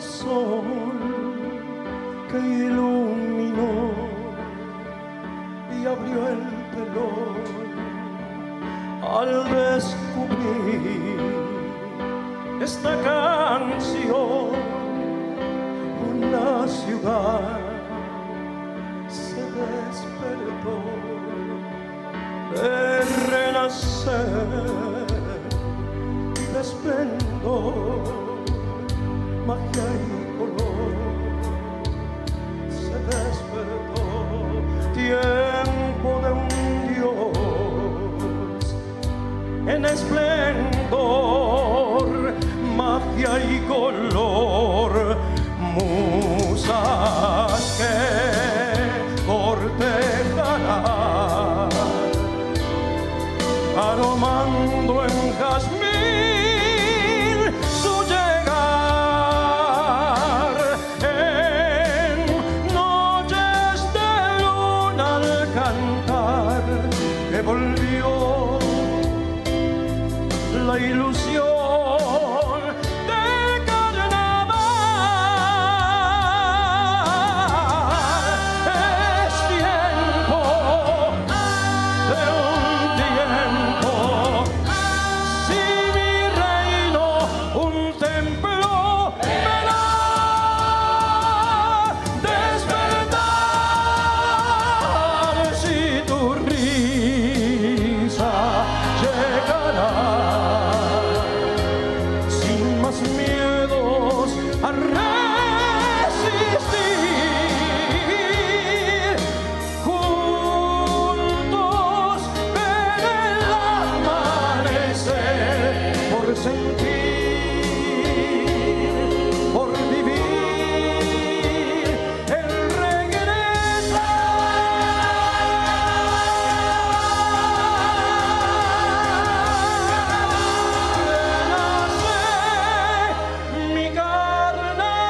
sol que iluminó y abrió el telón al descubrir esta canción. Una ciudad se despertó de renacer de esplendor, magia y color. Se despertó tiempo de un Dios en esplendor, magia y color. Musas que cortejarán, aromando en jazmín su llegar, en noches de luna al cantar, que volvió la ilusión. Carnaval.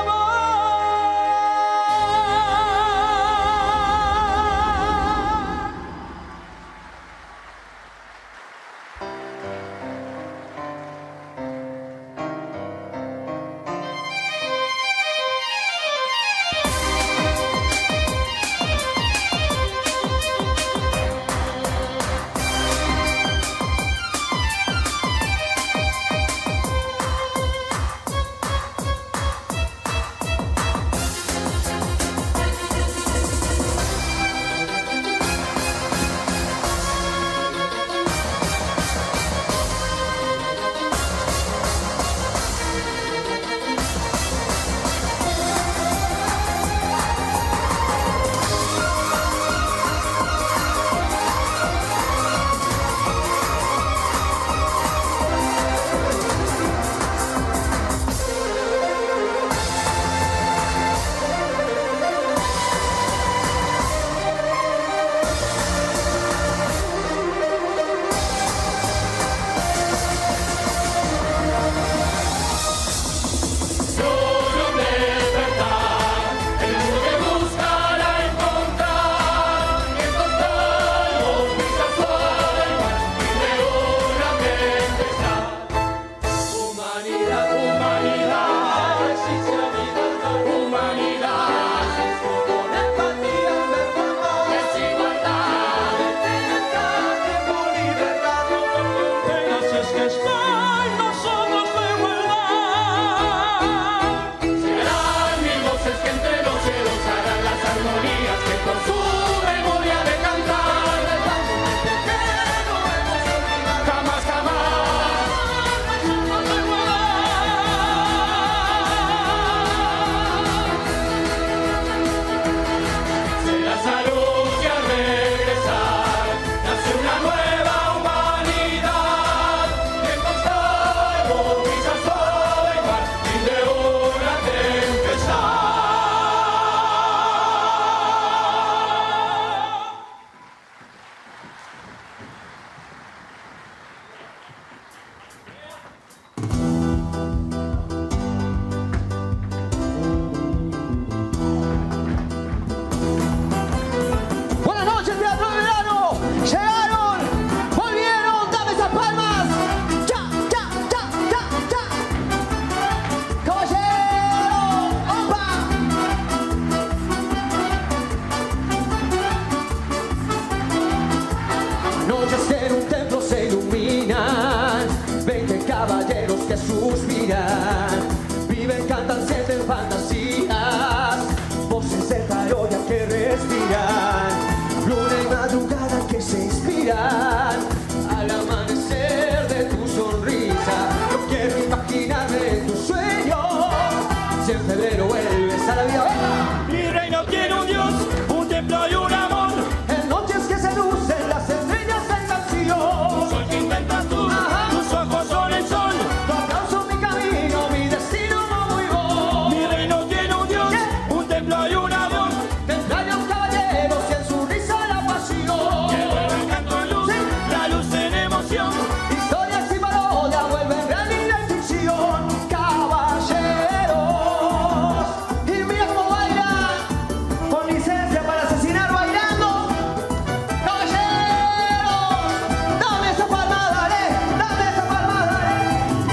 respiran. Viven, cantan, sienten fantasías, voces de parodia que respiran. Luna y madrugada que se inspiran al amanecer de tu sonrisa. Yo quiero imaginarme en tus sueños, si en febrero vuelves a la vida. Mi reino tiene un Dios, un templo y un amor. En noches que seducen las estrellas en canción. Sol que inventas tú, tus ojos son el sol. Tu aplauso mi camino, mi destino muy voz. Mi reino tiene un Dios, un templo y un amor. Te entraña un caballero y en su risa la pasión. Que vuelve canto en luz, la luz en emoción. Historias y parodias vuelven realidad y ficción. Caballeros. Y mira cómo bailan, con licencia para asesinar bailando. Caballeros, dame esa palma, dale, dame esa palma, dale.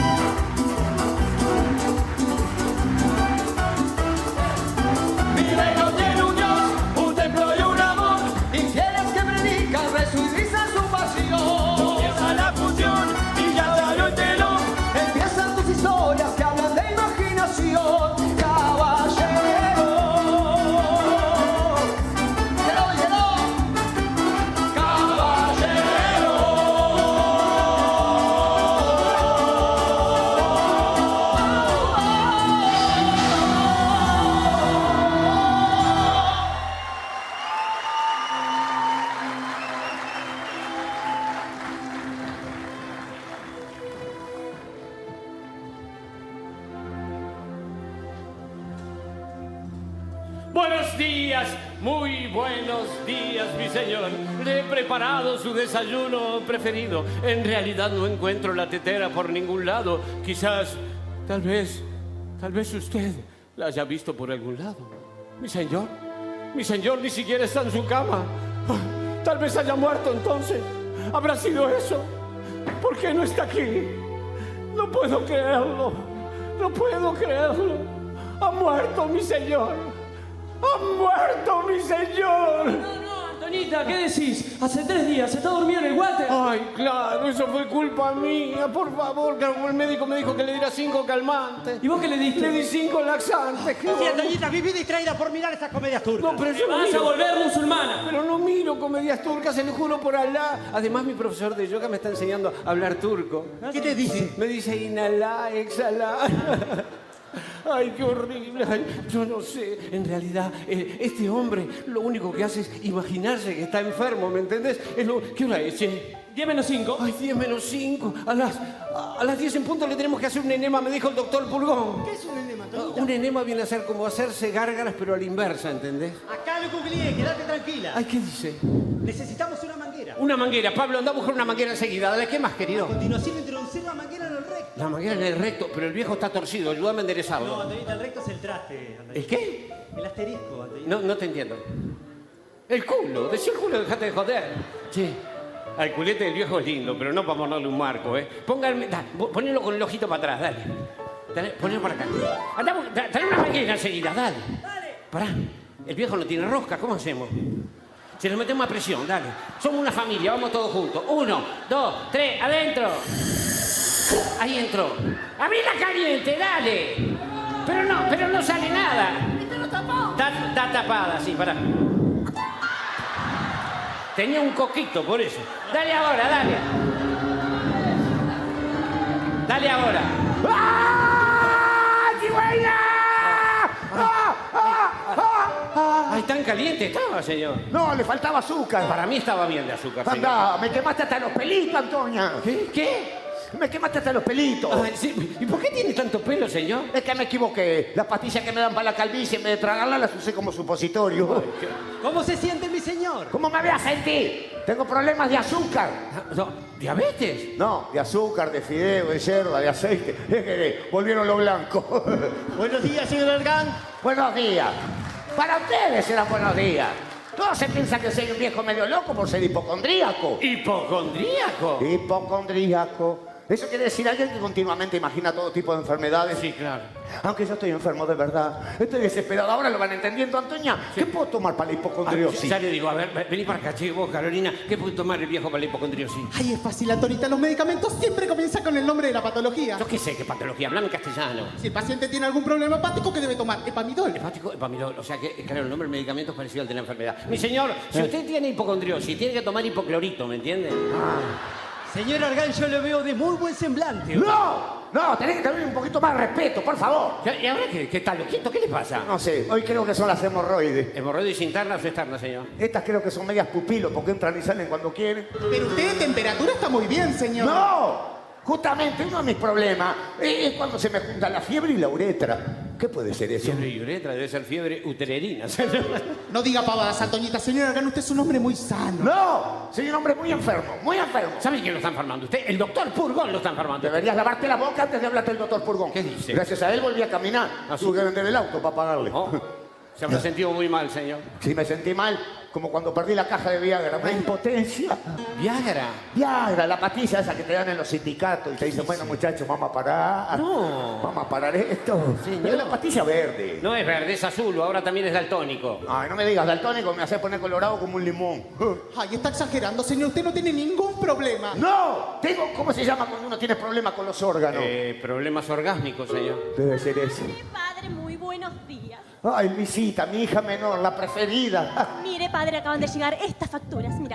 Mi reino tiene un Dios, un templo y un amor. Infieles que predican, rezo y risa su pasión. Empieza la fusión y ya salió el telón. Empiezan tus historias que hablan de imaginación. Caballero. Llegó, llegó. Caballero. Buenos días, muy buenos días, mi señor. Le he preparado su desayuno preferido. En realidad no encuentro la tetera por ningún lado. Quizás, tal vez usted la haya visto por algún lado. Mi señor ni siquiera está en su cama. Tal vez haya muerto entonces. ¿Habrá sido eso? ¿Por qué no está aquí? No puedo creerlo. No puedo creerlo. Ha muerto mi señor. ¡Ha muerto mi señor! No, Antonita, ¿qué decís? Hace 3 días, está dormido en el water. Ay, claro, eso fue culpa mía. Por favor, que el médico me dijo que le diera 5 calmantes. ¿Y vos qué le diste? Le di 5 laxantes. Sí, Antoñita, viví distraída por mirar esas comedias turcas. No, pero yo no Vas a miro. volver musulmana. Pero no miro comedias turcas, se lo juro por Alá. Además, mi profesor de yoga me está enseñando a hablar turco. ¿Qué te dice? Me dice inhalá, exhalá. Ay, qué horrible. Ay, yo no sé. En realidad, este hombre lo único que hace es imaginarse que está enfermo, ¿me entendés? ¿Qué hora es, che? 10 menos 5. Ay, 10 menos 5. A las 10 en punto le tenemos que hacer un enema, me dijo el doctor Pulgón. ¿Qué es un enema, Antoñita? Un enema viene a ser como hacerse gárgaras, pero a la inversa, ¿entendés? Acá lo googleé, quédate tranquila. Ay, ¿qué dice? Necesitamos una manguera. Una manguera. Pablo, anda a buscar una manguera enseguida. Dale, ¿qué más, A querido? continuación introducir la manguera en el recto. La manguera en el recto, pero el viejo está torcido. Ayúdame a enderezarlo. No, Antoñita, el recto es el traste. Antoñita. ¿El qué? El asterisco, Antoñita. No te entiendo. El culo. Decí el culo, dejate de joder. Che, al culete del viejo es lindo, pero no para ponerle un marco, ¿eh? Ponelo con el ojito para atrás, dale. Dale, ponelo para acá. Andá, dale una manguera enseguida, dale. Dale. Pará, el viejo no tiene rosca, ¿cómo hacemos? Se nos metemos a presión, dale. Somos una familia, vamos todos juntos. 1, 2, 3, adentro. Ahí entró. ¡Abrila caliente, dale! Pero no sale nada. Está tapada, sí, pará. Tenía un coquito, por eso. Dale ahora, dale. Dale ahora. ¡Ah! ¡Cigüeña! Ay, tan caliente estaba, señor. No, le faltaba azúcar. Para mí estaba bien de azúcar, señor. Anda, me quemaste hasta los pelitos, Antonia. ¿Qué? Me quemaste hasta los pelitos. Ay, sí. ¿Y por qué tiene tanto pelo, señor? Es que me equivoqué. Las pastillas que me dan para la calvicie, en vez de tragarlas, las usé como supositorio. ¿Cómo se siente mi señor? ¿Cómo me voy a sentir? Tengo problemas de azúcar. No, ¿diabetes? No, de azúcar, de fideo, de yerba, de aceite. Es que volvieron los blancos. Buenos días, señor Argán. Buenos días. Para ustedes serán buenos días. Todos se piensan que soy un viejo medio loco por ser hipocondríaco. ¿Hipocondríaco? Hipocondríaco. Eso quiere decir alguien que continuamente imagina todo tipo de enfermedades. Sí, claro. Aunque yo estoy enfermo de verdad. Estoy desesperado. Ahora lo van entendiendo, Antonia. ¿Qué puedo tomar para la hipocondriosis? Ya le digo, a ver, vení para acá, che, vos, Carolina. ¿Qué puede tomar el viejo para la hipocondriosis? Ay, es fácil, Antonita. Los medicamentos siempre comienzan con el nombre de la patología. Yo qué sé, qué patología. Hablame en castellano. Si el paciente tiene algún problema hepático, ¿qué debe tomar? Epamidol. Hepático, epamidol. O sea que, claro, el nombre del medicamento es parecido al de la enfermedad. Mi señor, si usted tiene hipocondriosis, tiene que tomar hipoclorito, ¿me entiende? Señor Argan, yo lo veo de muy buen semblante. ¡No! No, tenés que tener un poquito más de respeto, por favor. ¿Y ahora qué está loquito? ¿Qué le pasa? No sé, hoy creo que son las hemorroides. ¿Hemorroides internas o externas, señor? Estas creo que son medias pupilos porque entran y salen cuando quieren. Pero usted de temperatura está muy bien, señor. ¡No! Justamente uno de mis problemas es cuando se me junta la fiebre y la uretra. ¿Qué puede ser eso? Fiebre y uretra, debe ser fiebre utererina, señor. No diga pavadas, Antoñita. Señor Argan, usted es un hombre muy sano. ¡No! Soy un hombre muy enfermo, muy enfermo. ¿Sabe quién lo está enfermando usted? El doctor Purgón lo está enfermando. Deberías lavarte la boca antes de hablarte del doctor Purgón. ¿Qué dice? Gracias a él volví a caminar. Tuve que vender el auto para pagarle. Oh, se habrá sentido muy mal, señor. Sí, me sentí mal, como cuando perdí la caja de Viagra. Una impotencia. Viagra. Viagra, la pastilla esa que te dan en los sindicatos y te dicen, bueno, muchachos, vamos a parar. No. Vamos a parar esto. Señor. Es la pastilla verde. No es verde, es azul, ahora también es daltónico. Ay, no me digas, daltónico me hace poner colorado como un limón. Ay, está exagerando, señor. Usted no tiene ningún problema. ¡No! Tengo, ¿cómo se llama cuando uno tiene problemas con los órganos? Problemas orgásmicos, señor. Debe ser eso. Padre, muy buenos días. Ay, Luisita, mi hija menor, la preferida. Mire, padre, acaban de llegar estas facturas, mira.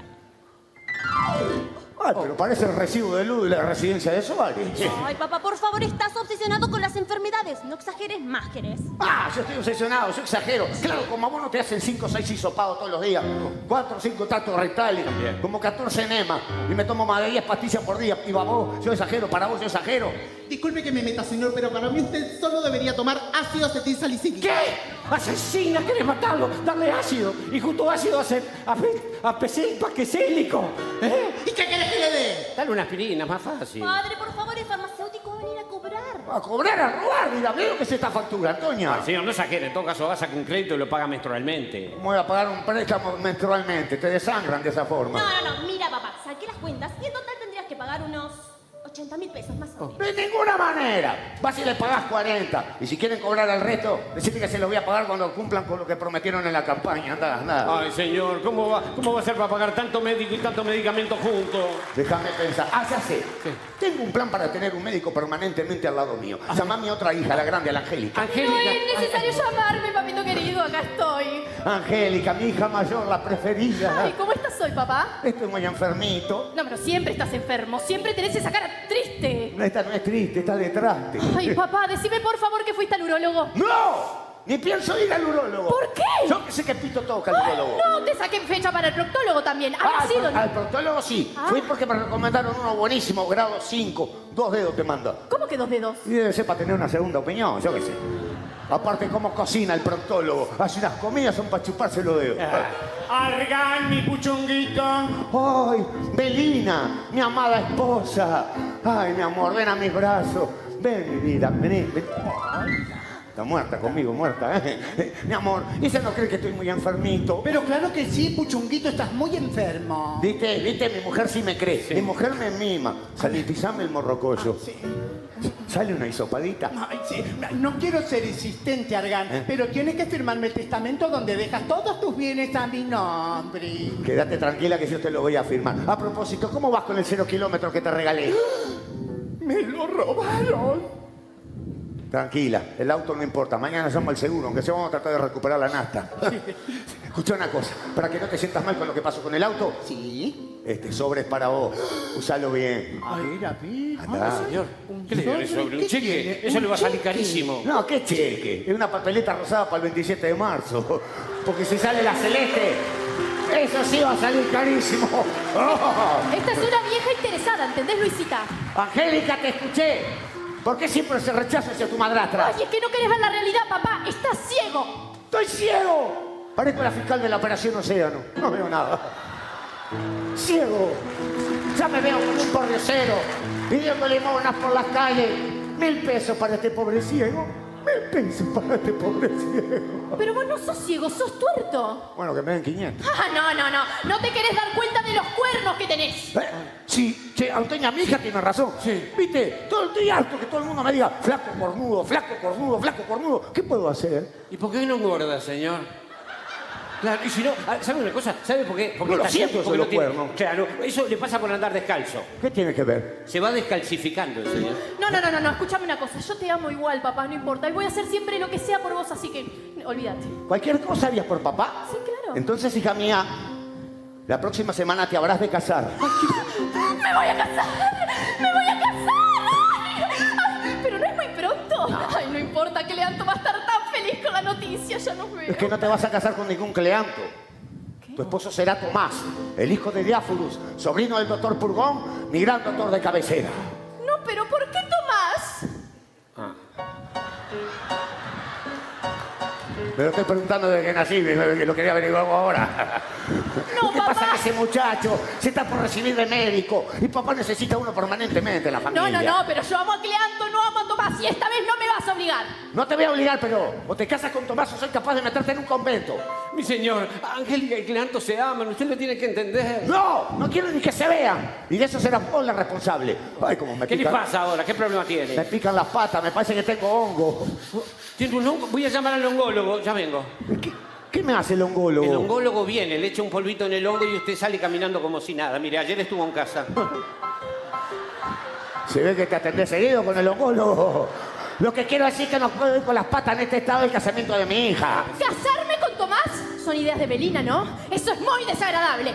Ay, pero parece el recibo de luz de la residencia de Suárez. Ay, papá, por favor, estás obsesionado con las enfermedades. No exageres más, ¿querés? Ah, yo estoy obsesionado, yo exagero. Claro, como a vos no te hacen 5 o 6 hisopados todos los días, 4 o 5 tactos rectales, como 14 enemas, y me tomo más de 10 pastillas por día. Y vos, yo exagero, para vos yo exagero. Disculpe que me meta, señor, pero para mí usted solo debería tomar ácido acetilsalicílico. ¿Qué? ¡Asesina! ¿Querés matarlo? Darle ácido. Y justo ácido hace apesílico. ¿Eh? ¿Y qué querés que le dé? Dale una aspirina, más fácil. Padre, por favor, el farmacéutico va a venir a cobrar. A cobrar, a robar, mira, ve lo que es esta factura, Antonia. Señor, no exagere. En todo caso, va a sacar un crédito y lo paga menstrualmente. ¿Cómo voy a pagar un préstamo menstrualmente? Te desangran de esa forma. No. Mira, papá, saqué las cuentas y en total tendrías que pagar unos 80.000 pesos más o menos. De ninguna manera. Vas y le pagás 40. Y si quieren cobrar al resto, decirle que se los voy a pagar cuando cumplan con lo que prometieron en la campaña. Anda. Ay, señor, ¿cómo va a ser para pagar tanto médico y tanto medicamento juntos? Déjame pensar. Ah, ya sé. Tengo un plan para tener un médico permanentemente al lado mío. Llama a mi otra hija, la grande, a la Angélica. Angélica. No es necesario llamarme, papito querido, acá estoy. Angélica, mi hija mayor, la preferida. Ay, ¿cómo estás hoy, papá? Estoy muy enfermito. No, pero siempre estás enfermo, siempre tenés esa cara triste. Esta no es triste, está detrás. Ay, papá, decime por favor que fuiste al urólogo. ¡No! Ni pienso ir al urólogo. ¿Por qué? Yo que sé que pito toca el Ay, urólogo. no, te saqué fecha para el proctólogo también. ¿Habrá sido? Al proctólogo sí. Ah. Fui porque me recomendaron uno buenísimo, grado 5. 2 dedos te manda. ¿Cómo que 2 dedos? Y debe ser para tener una segunda opinión, yo qué sé. Aparte, cómo cocina el proctólogo. Hace unas comidas, son para chuparse los dedos. Argan, mi puchunguito. ¡Ay, Belina, mi amada esposa! ¡Ay, mi amor, ven a mis brazos! Ven, mi vida, vení. Está muerta conmigo, muerta, ¿eh? Mi amor, ¿ella no cree que estoy muy enfermito? Pero claro que sí, Puchunguito, estás muy enfermo. ¿Viste? Mi mujer sí me cree. Sí. Mi mujer me mima. Sanitizame el morrocoyo. Sí. ¿Sale una hisopadita? Ay, sí. No quiero ser insistente, Argan, pero tienes que firmarme el testamento donde dejas todos tus bienes a mi nombre. Quédate tranquila que yo te lo voy a firmar. A propósito, ¿cómo vas con el 0 kilómetros que te regalé? ¡Me lo robaron! Tranquila, el auto no importa. Mañana llamo al seguro, aunque sea vamos a tratar de recuperar la nafta. Escucha una cosa, para que no te sientas mal con lo que pasó con el auto. Sí. Este sobre es para vos. Usalo bien. A ver. Andá. Señor, ¿qué le dio sobre un cheque? Eso le va a salir carísimo. No, ¿qué cheque? Es una papeleta rosada para el 27 de marzo. Porque si sale la celeste, eso sí va a salir carísimo. Oh. Esta es una vieja interesada, ¿entendés, Luisita? Angélica, te escuché. ¿Por qué siempre ese rechazo hacia tu madrastra? Ay, es que no querés ver la realidad, papá. Estás ciego. ¡Estoy ciego! Parezco la fiscal de la Operación Océano. No veo nada. ¡Ciego! Ya me veo como un pordiosero, pidiendo limonas por las calles. 1.000 pesos para este pobre ciego. 1.000 pesos para este pobre ciego. Pero vos no sos ciego, sos tuerto. Bueno, que me den 500. Ah, no. No te querés dar cuenta de los cuernos que tenés. Sí, che, Antonia, mi hija tiene razón. Sí. Viste, todo el día harto que todo el mundo me diga flaco cornudo, flaco cornudo, flaco cornudo. ¿Qué puedo hacer? ¿Y por qué no engorda, señor? Claro, y si no, ¿sabe una cosa? ¿Sabe por qué? Porque No lo está siento, porque eso no los tiene- cuernos. Claro, eso le pasa por andar descalzo. ¿Qué tiene que ver? Se va descalcificando el señor. No, escúchame una cosa. Yo te amo igual, papá, no importa. Y voy a hacer siempre lo que sea por vos, así que olvídate. ¿Cualquier cosa harías por papá? Sí, claro. Entonces, hija mía, la próxima semana te habrás de casar. ¡Me voy a casar! ¡Me voy a casar! Ay, pero no es muy pronto. Ay, no importa, que Leandro va a estar tan feliz con la noticia, ya nos veo. Es que no te vas a casar con ningún Cleanto. Tu esposo será Tomás, el hijo de Diáforos, sobrino del doctor Purgón, mi gran doctor de cabecera. No, pero ¿por qué Tomás? Me lo estoy preguntando desde que nací, que lo quería averiguar ahora. No, ¿Qué papá. pasa que ese muchacho se está por recibir de médico y papá necesita uno permanentemente en la familia? No, pero yo amo a Cleanto, no amo a Tomás y esta vez no me vas a obligar. No te voy a obligar, pero o te casas con Tomás o soy capaz de meterte en un convento. Mi señor, Angélica y Cleanto se aman, usted lo tiene que entender. No quiero ni que se vean. Y de eso será vos la responsable. Ay, cómo me ¿Qué le pican. pasa ahora? ¿Qué problema tiene? Me pican las patas, me parece que tengo hongo. ¿Tiene un hongo? Voy a llamar al ongólogo, ya vengo. ¿Qué me hace el ongólogo? El ongólogo viene, le echa un polvito en el hongo y usted sale caminando como si nada. Mire, ayer estuvo en casa. Se ve que te atendés seguido con el ongólogo. Lo que quiero decir es que no puedo ir con las patas en este estado del casamiento de mi hija. ¿Casarme con Tomás? Son ideas de Belina, ¿no? Eso es muy desagradable.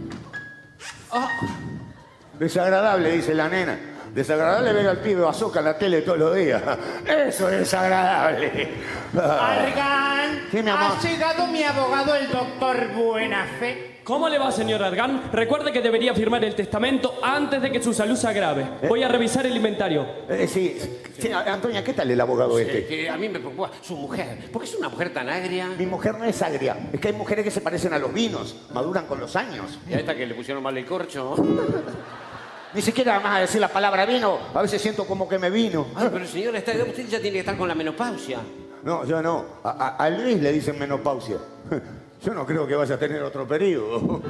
Desagradable, dice la nena. Desagradable ver al pibe bazooka en la tele todos los días. Eso es desagradable. Argan, Sí, mi amor. ha llegado mi abogado, el doctor Buenafe. ¿Cómo le va, señor Argan? Recuerde que debería firmar el testamento antes de que su salud se agrave. Voy a revisar el inventario. Sí, Antonia, ¿qué tal el abogado este? Que a mí me preocupa su mujer. ¿Por qué es una mujer tan agria? Mi mujer no es agria. Es que hay mujeres que se parecen a los vinos. Maduran con los años. Y a esta que le pusieron mal el corcho. Ni siquiera más a decir la palabra vino. A veces siento como que me vino. Ay, pero señor, usted ya tiene que estar con la menopausia. No, yo no. A Luis le dicen menopausia. Yo no creo que vaya a tener otro periodo.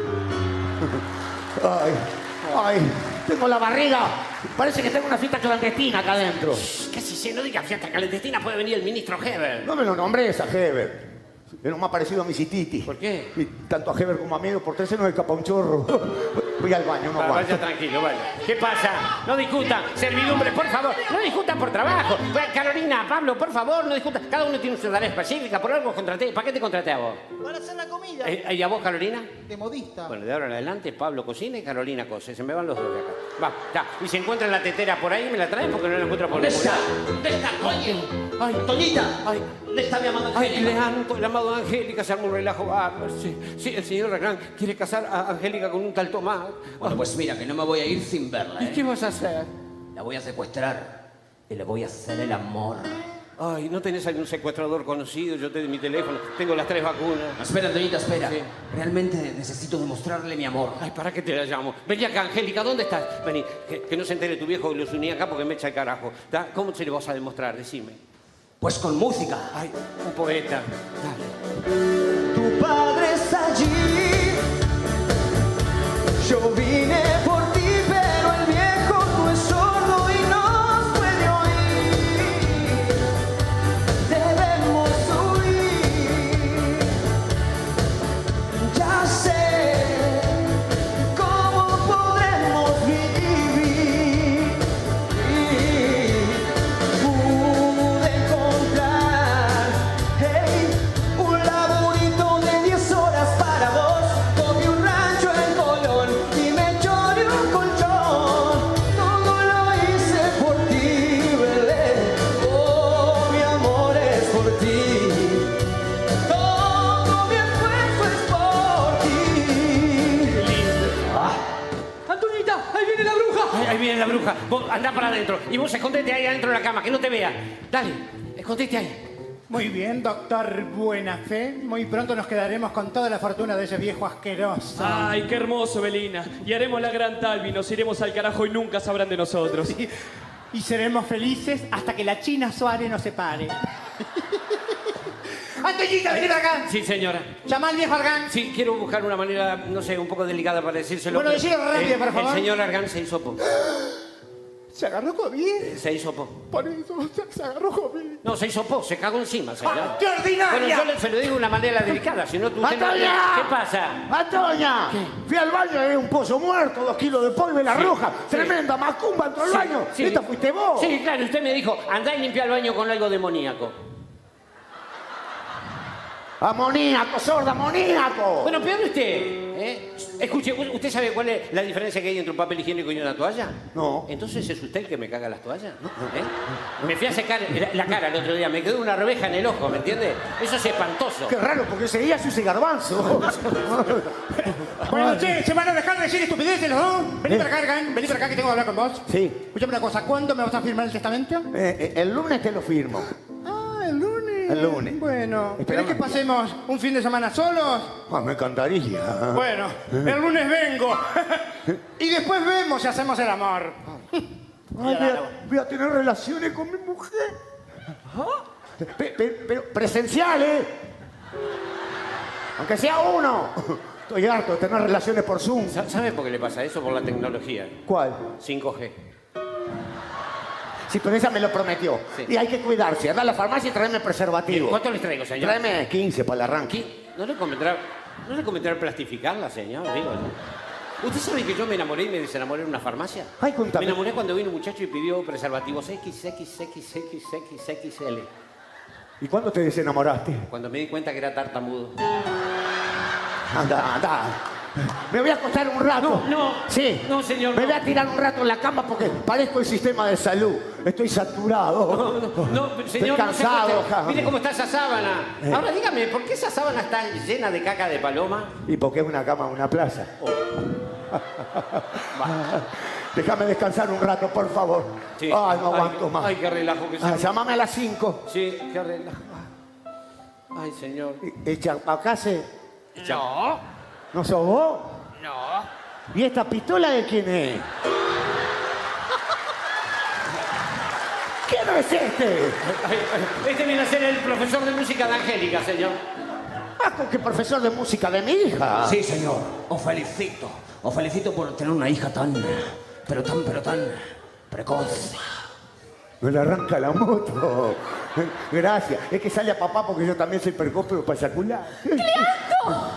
Ay, tengo la barriga. Parece que tengo una fiesta clandestina acá adentro. Casi se no diga fiesta clandestina, puede venir el ministro Heber. No me lo nombres a Heber. Es lo más parecido a mi cititi. ¿Por qué? Y tanto a Heber como a mí, por tercero no escapa un chorro. Voy al baño, no aguanto. Vaya tranquilo, vaya. ¿Qué pasa? No discutan, servidumbre, por favor. No discutan por trabajo. Carolina, Pablo, por favor, no discutan. Cada uno tiene una tarea específica. Por algo contraté. ¿Para qué te contraté a vos? Para hacer la comida. ¿Y a vos, Carolina? De modista. Bueno, de ahora en adelante, Pablo cocina y Carolina cose. Se me van los dos de acá. Va, ya. Y si encuentran la tetera por ahí, me la traen porque no la encuentro por ningún lado. ¿Dónde está, coño? Ay, Toñita, ay, ¿dónde está mi amada ay, Angélica? Leandro, el amado Angélica, se arma un relajo. Sí, el señor Reglán quiere casar a Angélica con un tal Tomás. Bueno, pues mira, que no me voy a ir sin verla, ¿Y qué vas a hacer? La voy a secuestrar y le voy a hacer el amor. Ay, ¿no tenés algún secuestrador conocido? Yo tengo mi teléfono, tengo las 3 vacunas. No, espera, Toñita, espera. Sí. Realmente necesito demostrarle mi amor. Ay, ¿para qué te la llamo? Vení acá, Angélica, ¿dónde estás? Vení, que no se entere tu viejo que los uní acá porque me echa el carajo. ¿Tá? ¿Cómo se le vas a demostrar? Decime. Pues con música. Ay, un poeta. Dale. Tu padre está allí. Yo vine por ti, pero el viejo no es sordo y no puede oír. Debemos huir. Ya sé cómo podremos vivir. Pude encontrar un laburito de 10 horas para vos. Tomé un rancho en Colón y me lloré un colchón. Todo lo hice por ti, Belén. Oh, mi amor es por ti. Todo mi esfuerzo es por ti. ¡Antonita! ¡Ahí viene la bruja! Ay, ahí viene la bruja. Vos andá para adentro. Y vos escondete ahí adentro de la cama, que no te vea. Dale, escondete ahí. Muy bien, doctor Buenafe. Muy pronto nos quedaremos con toda la fortuna de ese viejo asqueroso. ¡Ay, qué hermoso, Belina! Y haremos la gran Talvi, nos iremos al carajo y nunca sabrán de nosotros. Y seremos felices hasta que la China Suárez nos separe. Antoñita, vení para acá. Sí, señora. Llama al viejo Argán. Sí, quiero buscar una manera, no sé, un poco delicada para decírselo. Bueno, decilo rápido, por favor. El señor Argán se hizo po. ¿Se agarró COVID? Se hizo po. Por eso se agarró COVID. No, se hizo po, se cagó encima, señor. ¡Ah, qué ordinaria! Bueno, yo se lo digo de una manera delicada, si no tú... usted no- ¡Antoña! ¿Qué pasa? ¡Antoña! Fui al baño y había un pollo muerto, 2 kilos de polvo y la roja. Tremenda macumba entró al baño. sí. ¿Esta fuiste vos? Sí, claro, usted me dijo, andá y limpia el baño con algo demoníaco. ¡Amoníaco, sorda, amoníaco! Bueno, peor usted, ¿eh? Escuche, ¿usted sabe cuál es la diferencia que hay entre un papel higiénico y una toalla? No. Entonces, ¿es usted el que me caga las toallas? ¿Eh? Me fui a secar la cara el otro día, me quedó una rebeja en el ojo, ¿me entiende? Eso es espantoso. Qué raro, porque ese día se use garbanzo. Bueno, che, ¿se van a dejar de decir estupideces los dos? Vení para acá, Argán. Vení para acá que tengo que hablar con vos. Sí. Escúchame una cosa, ¿cuándo me vas a firmar el testamento? El lunes te lo firmo. Ah, el lunes. El lunes. Bueno, Esperame. ¿querés que pasemos un fin de semana solos? Ah, me encantaría. Bueno, el lunes vengo. Y después vemos si hacemos el amor. Ay, voy a tener relaciones con mi mujer. Pero presenciales. Aunque sea uno. Estoy harto de tener relaciones por Zoom. ¿Sabe por qué le pasa eso? Por la tecnología. ¿Cuál? 5G. Sí, pero esa me lo prometió. Sí. Y hay que cuidarse. Anda a la farmacia y tráeme preservativo. ¿Cuánto les traigo, señor? Tráeme 15 para el arranque. ¿No le convendrá plastificarla, señor? Digo, ¿no? ¿Usted sabe que yo me enamoré y me desenamoré en una farmacia? Ay, contame. Me enamoré cuando vino un muchacho y pidió preservativos XXXXXL. ¿Y cuándo te desenamoraste? Cuando me di cuenta que era tartamudo. Anda. Me voy a acostar un rato. No. Sí. No, señor. Me voy a tirar un rato en la cama porque parezco el sistema de salud. Estoy saturado. No, señor, Estoy no se cansado. acueste. Mire cómo está esa sábana. Ahora dígame, ¿por qué esa sábana está llena de caca de paloma? Y porque es una cama, una plaza. Déjame descansar un rato, por favor. Sí. Ay, no aguanto más. Ay, qué relajo que se... Llámame a las 5. Sí, qué relajo. Ay, señor. Acá se... No. ¿No sos vos? No. ¿Y esta pistola de quién es? ¿Quién es este? Este viene a ser el profesor de música de Angélica, señor. Ah, ¿con qué profesor de música de mi hija? Sí, señor. Os felicito. Os felicito por tener una hija tan precoz. Me le arranca la moto. Gracias. Es que sale a papá porque yo también soy precoz, pero pasacular. ¡Cleanto!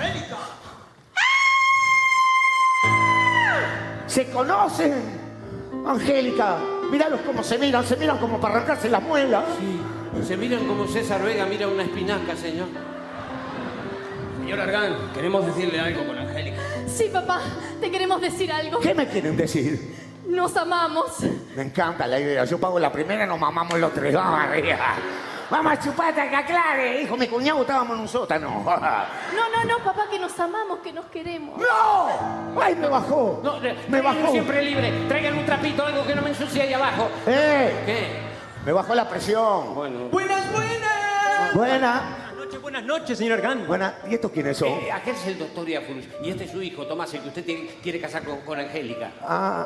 ¿Se conocen? Angélica, míralos cómo se miran como para arrancarse las muelas. Sí, se miran como César Vega mira una espinaca, señor. Señor Argán, queremos decirle algo con Angélica. Sí, papá, te queremos decir algo. ¿Qué me quieren decir? Nos amamos. Me encanta la idea. Yo pago la primera y nos mamamos los tres. Vamos arriba. Vamos a chupar hasta que aclare. Hijo, mi cuñado estábamos en un sótano. No, papá, que nos amamos, que nos queremos. ¡No! ¡Ay, me bajó! No, me bajó. Siempre libre. Traigan un trapito, algo que no me ensucie ahí abajo. ¿Qué? Me bajó la presión. Bueno. ¡Buenas! Buenas noches, señor Argán. Buenas. ¿Y estos quiénes son? Aquel es el doctor Iafurus. Y este es su hijo, Tomás, el que usted quiere casar con Angélica. Ah.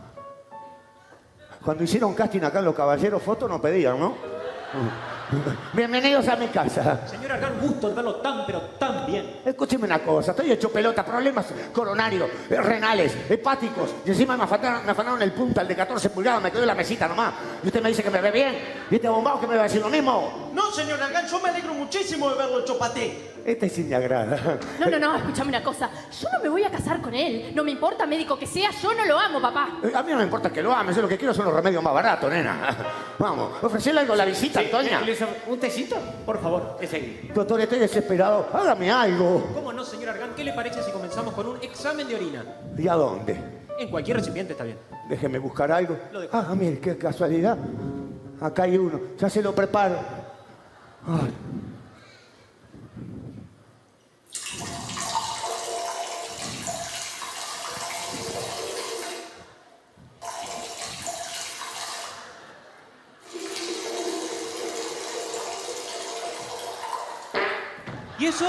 Cuando hicieron casting acá en Los Caballeros, fotos no pedían, ¿no? Bienvenidos a mi casa. Señor Argán, gusto de verlo pero tan bien. Escúcheme una cosa, estoy hecho pelota, problemas coronarios, renales, hepáticos. Y encima me afanaron el punta, el de 14 pulgadas, me quedó en la mesita nomás. Y usted me dice que me ve bien. ¿Y este bombado que me va a decir lo mismo? No, señor Argán, yo me alegro muchísimo de verlo hecho paté. Este sí me agrada. No, escúchame una cosa. Yo no me voy a casar con él. No me importa, médico que sea, yo no lo amo, papá. A mí no me importa que lo ames, yo lo que quiero son los remedios más baratos, nena. Vamos, ofrecerle algo a la visita, Antonia. ¿Un tecito? Por favor. Ese ahí. Doctor, estoy desesperado. Hágame algo. ¿Cómo no, señor Argán? ¿Qué le parece si comenzamos con un examen de orina? ¿Y a dónde? En cualquier recipiente está bien. Déjeme buscar algo. Lo dejo. Ah, mire, qué casualidad. Acá hay uno. Ya se lo preparo. Ay. ¿Y eso?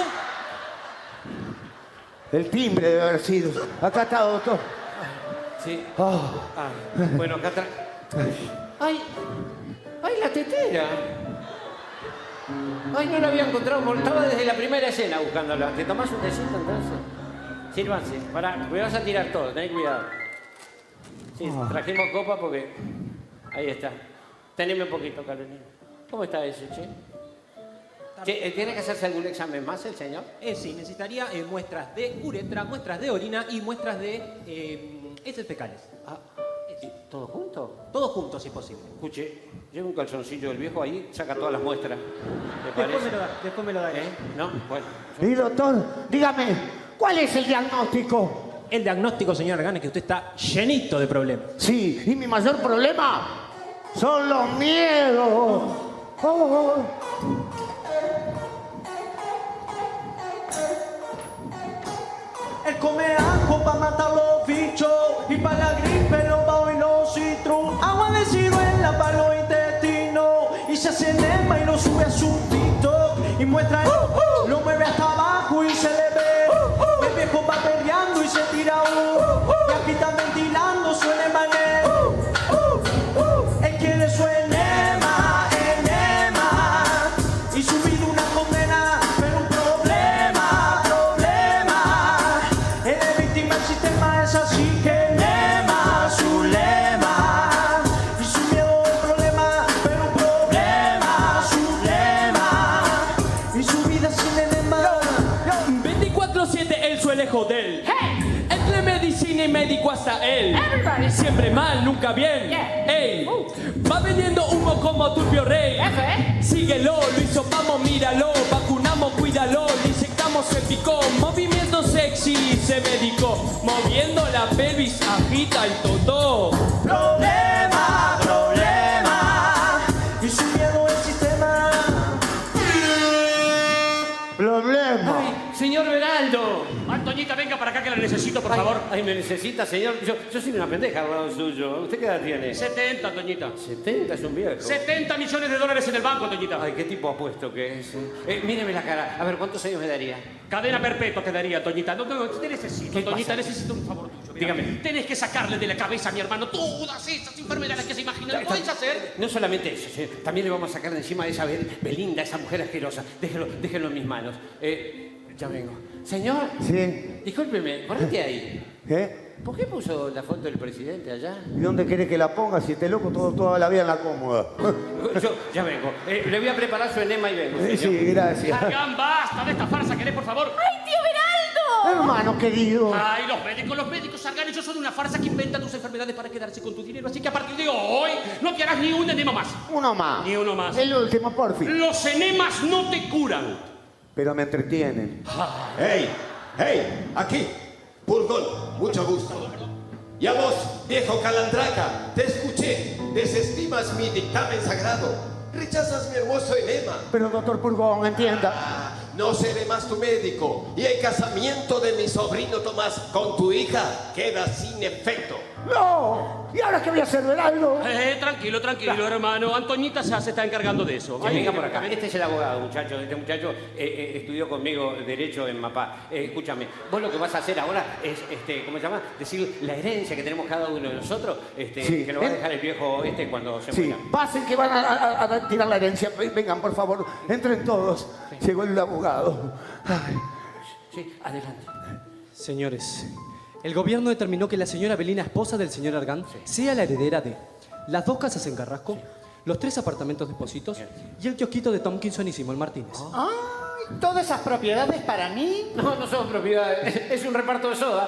El timbre debe haber sido. Acá está, doctor. Sí. Oh. Bueno, acá atrás. ¡Ay! ¡Ay, la tetera! Ay, no lo había encontrado. Estaba desde la primera escena buscándolo. ¿Te tomás un tecito entonces? Sírvanse. Pará, me vas a tirar todo. Tenés cuidado. Sí, trajimos copa porque... Ahí está. Teneme un poquito, Carolina. ¿Cómo está eso, che? ¿Tiene que hacerse algún examen más el señor? Sí, necesitaría muestras de uretra, muestras de orina y muestras de heces fecales. ¿Todo junto? Todo junto, si es posible. Escuche, lleva un calzoncillo del viejo ahí, saca todas las muestras. ¿Te parece? Después me lo da. ¿No? Bueno. Y doctor, dígame, ¿cuál es el diagnóstico? El diagnóstico, señor Argan, es que usted está llenito de problemas. Sí, y mi mayor problema son los miedos. Él come ajo para matar los bichos y para la gripe los baos y los citrus. Agua de ciruela para los intestinos y se hace enema y lo sube a su pito y muestra lo mueve hasta abajo y se le ve. El viejo va peleando y se tira y aquí está ventilando su enema. Él quiere su enema y su vida una condena, pero un problema. Él es víctima del sistema, es así que enema su lema y su miedo es problema, pero un problema su lema y su vida sin enema. 24/7 él suele joder. Entre medicina y médico hasta él. Siempre mal, nunca bien. Ey, va vendiendo humo como turbio rey. Síguelo, lo hisopamos, míralo. Vacunamos, cuídalo. Le inyectamos el picón. Movimiento sexy, se medicó. Moviendo la pelvis, agita el totó. Problema y su miedo es sistema. Problema. Ay, señor Beraldo. Antoñita, venga para acá que la necesito, por favor. Ay, me necesita, señor. Yo soy una pendeja al lado suyo. ¿Usted qué edad tiene? 70, Antoñita. 70, es un viejo. 70 millones de dólares en el banco, Antoñita. Ay, qué tipo apuesto que es. Míreme la cara. A ver, ¿cuántos años me daría? Cadena perpetua te daría, Toñita. No, te necesito, Toñita, necesito un favor tuyo. Mira, Dígame. Tenés que sacarle de la cabeza a mi hermano todas esas enfermedades que se imaginan. ¿Lo podéis hacer? No solamente eso, ¿sí? También le vamos a sacar de encima de esa Belinda, esa mujer asquerosa. Déjelo en mis manos. Ya vengo. Señor. Sí. Discúlpeme, ponete ahí. ¿Qué? ¿Por qué puso la foto del presidente allá? ¿Y dónde querés que la ponga si este loco toda la vida en la cómoda? Yo ya vengo. Le voy a preparar su enema y vengo. Sí, gracias. Argan, basta de esta farsa, ¿querés, por favor? ¡Ay, tío Beraldo! Hermano querido. Ay, los médicos, Argan, ellos son una farsa que inventa tus enfermedades para quedarse con tu dinero. Así que a partir de hoy no te harás ni un enema más. Uno más. Ni uno más. El último, por fin. Los enemas no te curan. Pero me entretienen. ¡Hey! Aquí, Purgón, mucho gusto. Y a vos, viejo calandraca, te escuché. Desestimas mi dictamen sagrado. Rechazas mi hermoso enema. Pero doctor Purgón, entienda. No seré más tu médico. Y el casamiento de mi sobrino Tomás con tu hija queda sin efecto. ¡No! ¿Y ahora qué voy a hacer, Beraldo? Tranquilo, hermano. Antoñita ya se está encargando de eso. Venga por acá. Este es el abogado, muchacho. Este muchacho estudió conmigo Derecho en Mapá. Escúchame, vos lo que vas a hacer ahora es, ¿cómo se llama? Decir la herencia que tenemos cada uno de nosotros, Sí. que lo va a dejar el viejo cuando se Sí, muera. pasen que van a tirar la herencia. Vengan, por favor, entren todos. Llegó el abogado. Ay. Sí, adelante. Señores, el gobierno determinó que la señora Belina, esposa del señor Argan, sea la heredera de las 2 casas en Carrasco, los 3 apartamentos de Positos y el kiosquito de Tomkinson y Simón Martínez. ¡Ay! ¿Todas esas propiedades para mí? No son propiedades. Es un reparto de soda.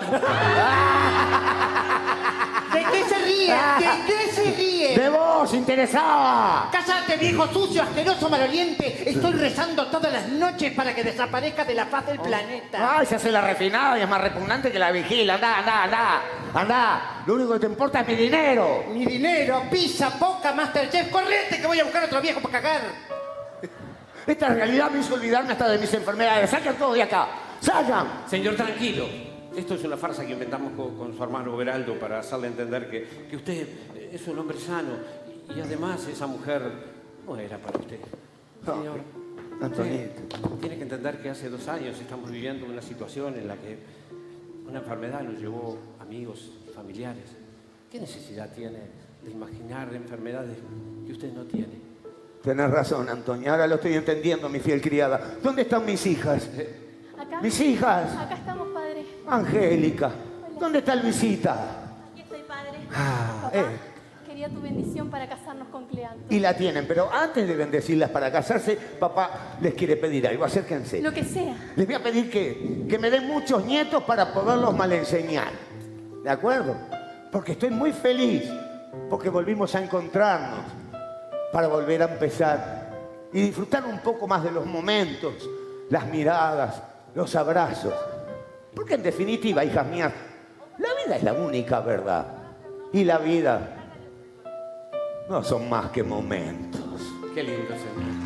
¿De qué se ríe? ¿De qué se ríe? ¡De vos, interesada! ¡Cállate, viejo sucio, asqueroso, maloliente! Estoy rezando todas las noches para que desaparezca de la faz del planeta. ¡Ay, se hace la refinada y es más repugnante que la vigila! ¡Anda! Lo único que te importa es mi dinero. Mi dinero, pizza, poca, Masterchef. ¡Correte que voy a buscar otro viejo para cagar! Esta realidad me hizo olvidarme hasta de mis enfermedades. ¡Salgan todos de acá! ¡Salgan! Señor, tranquilo. Esto es una farsa que inventamos con su hermano Beraldo para hacerle entender que usted es un hombre sano y además esa mujer no era para usted. Señor, Antonito. tiene que entender que hace 2 años estamos viviendo una situación en la que una enfermedad nos llevó amigos y familiares. ¿Qué necesidad tiene de imaginar enfermedades que usted no tiene? Tenés razón, Antonia. Ahora lo estoy entendiendo, mi fiel criada. ¿Dónde están mis hijas? ¿Acá? Mis hijas. Acá estamos, padre. Angélica. ¿Dónde está Luisita? Aquí estoy, padre. Ah, Quería tu bendición para casarnos con Cleanto. Y la tienen, pero antes de bendecirlas para casarse, papá les quiere pedir algo. Acérquense. Lo que sea. Les voy a pedir que me den muchos nietos para poderlos malenseñar. ¿De acuerdo? Porque estoy muy feliz. Porque volvimos a encontrarnos. Para volver a empezar. Y disfrutar un poco más de los momentos. Las miradas. Los abrazos. Porque en definitiva, hijas mías, la vida es la única verdad. Y la vida no son más que momentos. Qué lindo, señor.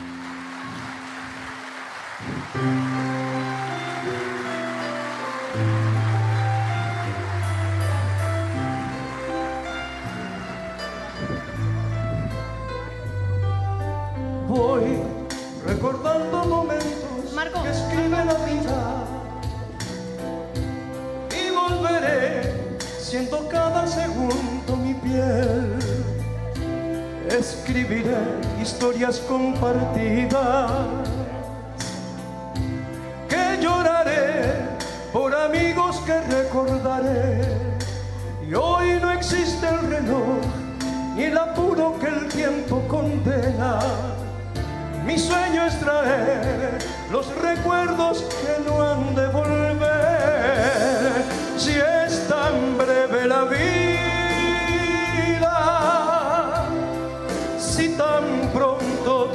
Voy recordando momentos que escribe la vida y volveré, siento cada segundo mi piel. Escribiré historias compartidas que lloraré por amigos que recordaré. Y hoy no existe el reloj ni el apuro que el tiempo condena. Mi sueño es traer los recuerdos que no han de volver. Si es tan breve la vida, si tan pronto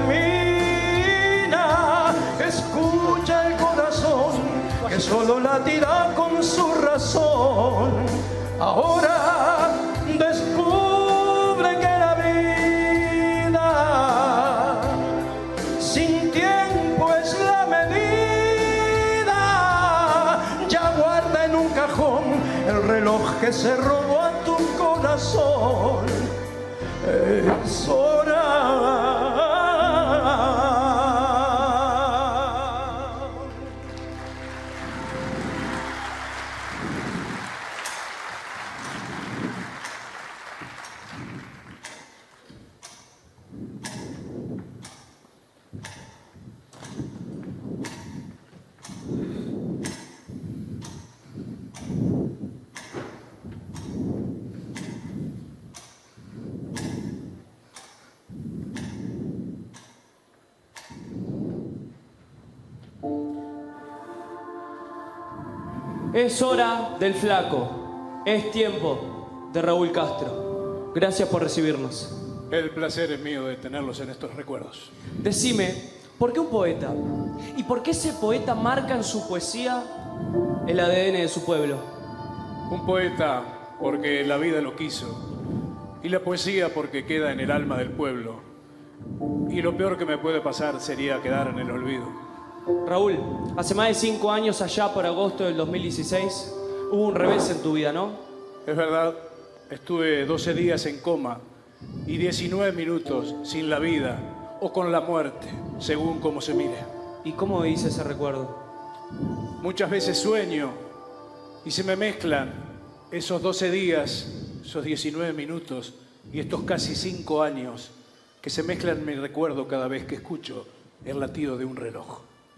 termina, escucha el corazón que solo latirá con su razón. Ahora descubre que la vida sin tiempo es la medida. Ya guarda en un cajón el reloj que se robó a tu corazón. Es hora. Es hora del flaco. Es tiempo de Raúl Castro. Gracias por recibirnos. El placer es mío de tenerlos en estos recuerdos. Decime, ¿por qué un poeta? ¿Y por qué ese poeta marca en su poesía el ADN de su pueblo? Un poeta porque la vida lo quiso. Y la poesía porque queda en el alma del pueblo. Y lo peor que me puede pasar sería quedar en el olvido. Raúl, hace más de 5 años, allá por agosto del 2016, hubo un revés en tu vida, ¿no? Es verdad, estuve 12 días en coma y 19 minutos sin la vida o con la muerte, según cómo se mire. ¿Y cómo dice ese recuerdo? Muchas veces sueño y se me mezclan esos 12 días, esos 19 minutos y estos casi 5 años que se mezclan en mi recuerdo cada vez que escucho el latido de un reloj.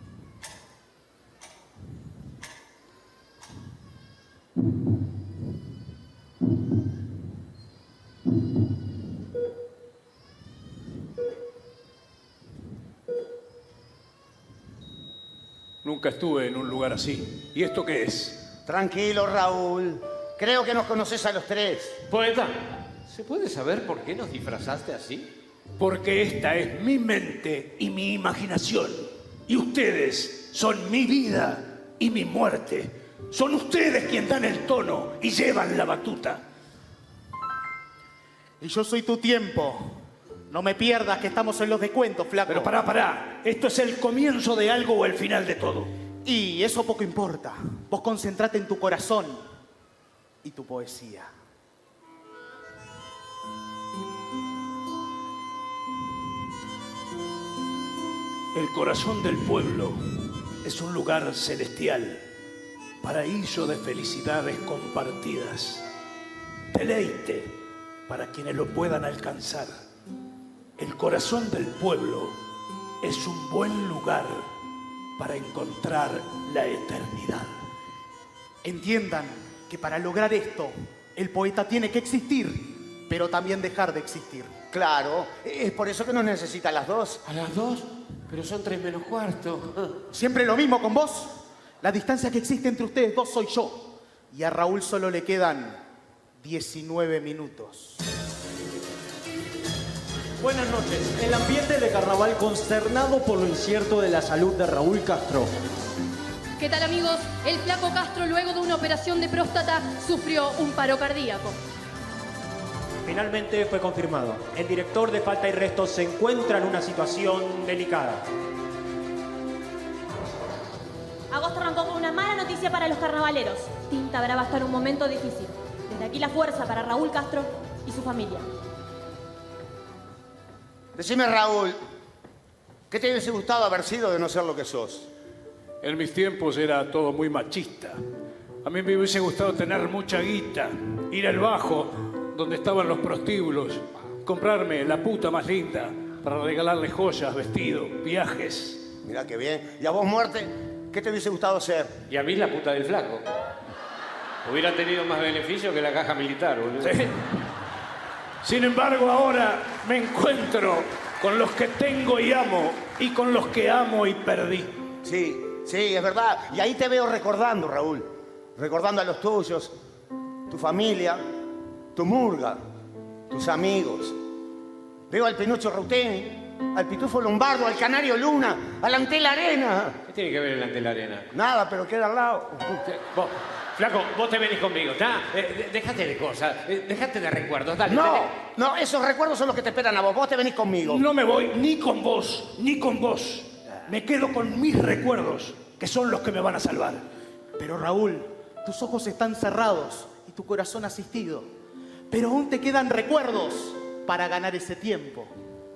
Nunca estuve en un lugar así. ¿Y esto qué es? Tranquilo, Raúl. Creo que nos conoces a los tres. Poeta, ¿se puede saber por qué nos disfrazaste así? Porque esta es mi mente y mi imaginación. Y ustedes son mi vida y mi muerte. Son ustedes quienes dan el tono y llevan la batuta. Y yo soy tu tiempo. No me pierdas que estamos en los descuentos, flaco. Pero pará. ¿Esto es el comienzo de algo o el final de todo? Y eso poco importa. Vos concentrate en tu corazón y tu poesía. El corazón del pueblo es un lugar celestial, paraíso de felicidades compartidas, deleite para quienes lo puedan alcanzar, el corazón del pueblo es un buen lugar para encontrar la eternidad. Entiendan que para lograr esto, el poeta tiene que existir, pero también dejar de existir. Claro, es por eso que nos necesita a las dos. ¿A las 2? Pero son 3 menos cuarto. Siempre lo mismo con vos. La distancia que existe entre ustedes dos soy yo. Y a Raúl solo le quedan 19 minutos. Buenas noches. El ambiente de carnaval consternado por lo incierto de la salud de Raúl Castro. ¿Qué tal, amigos? El flaco Castro, luego de una operación de próstata, sufrió un paro cardíaco. Finalmente fue confirmado. El director de Falta y Restos se encuentra en una situación delicada. Agosto arrancó con una mala noticia para los carnavaleros. Tinta Brava está en un momento difícil. Desde aquí la fuerza para Raúl Castro y su familia. Decime, Raúl, ¿qué te hubiese gustado haber sido de no ser lo que sos? En mis tiempos era todo muy machista. A mí me hubiese gustado tener mucha guita, ir al Bajo, donde estaban los prostíbulos, comprarme la puta más linda para regalarle joyas, vestidos, viajes. Mirá qué bien. ¿Y a vos, Muerte, qué te hubiese gustado ser? Y a mí la puta del flaco. Hubiera tenido más beneficio que la caja militar, boludo. Sí. Sin embargo, ahora me encuentro con los que tengo y amo, y con los que amo y perdí. Sí, sí, es verdad. Y ahí te veo recordando, Raúl. Recordando a los tuyos, tu familia, tu murga, tus amigos. Veo al Pinucho Ruteni, al Pitufo Lombardo, al Canario Luna, al Antel Arena. ¿Qué tiene que ver el Antel Arena? Nada, pero queda al lado. Vos, flaco, vos te venís conmigo, ¿está? Déjate de cosas, déjate de recuerdos, dale. No, esos recuerdos son los que te esperan a vos. Vos te venís conmigo. No me voy ni con vos, ni con vos. Me quedo con mis recuerdos, que son los que me van a salvar. Pero Raúl, tus ojos están cerrados y tu corazón asistido. Pero aún te quedan recuerdos para ganar ese tiempo.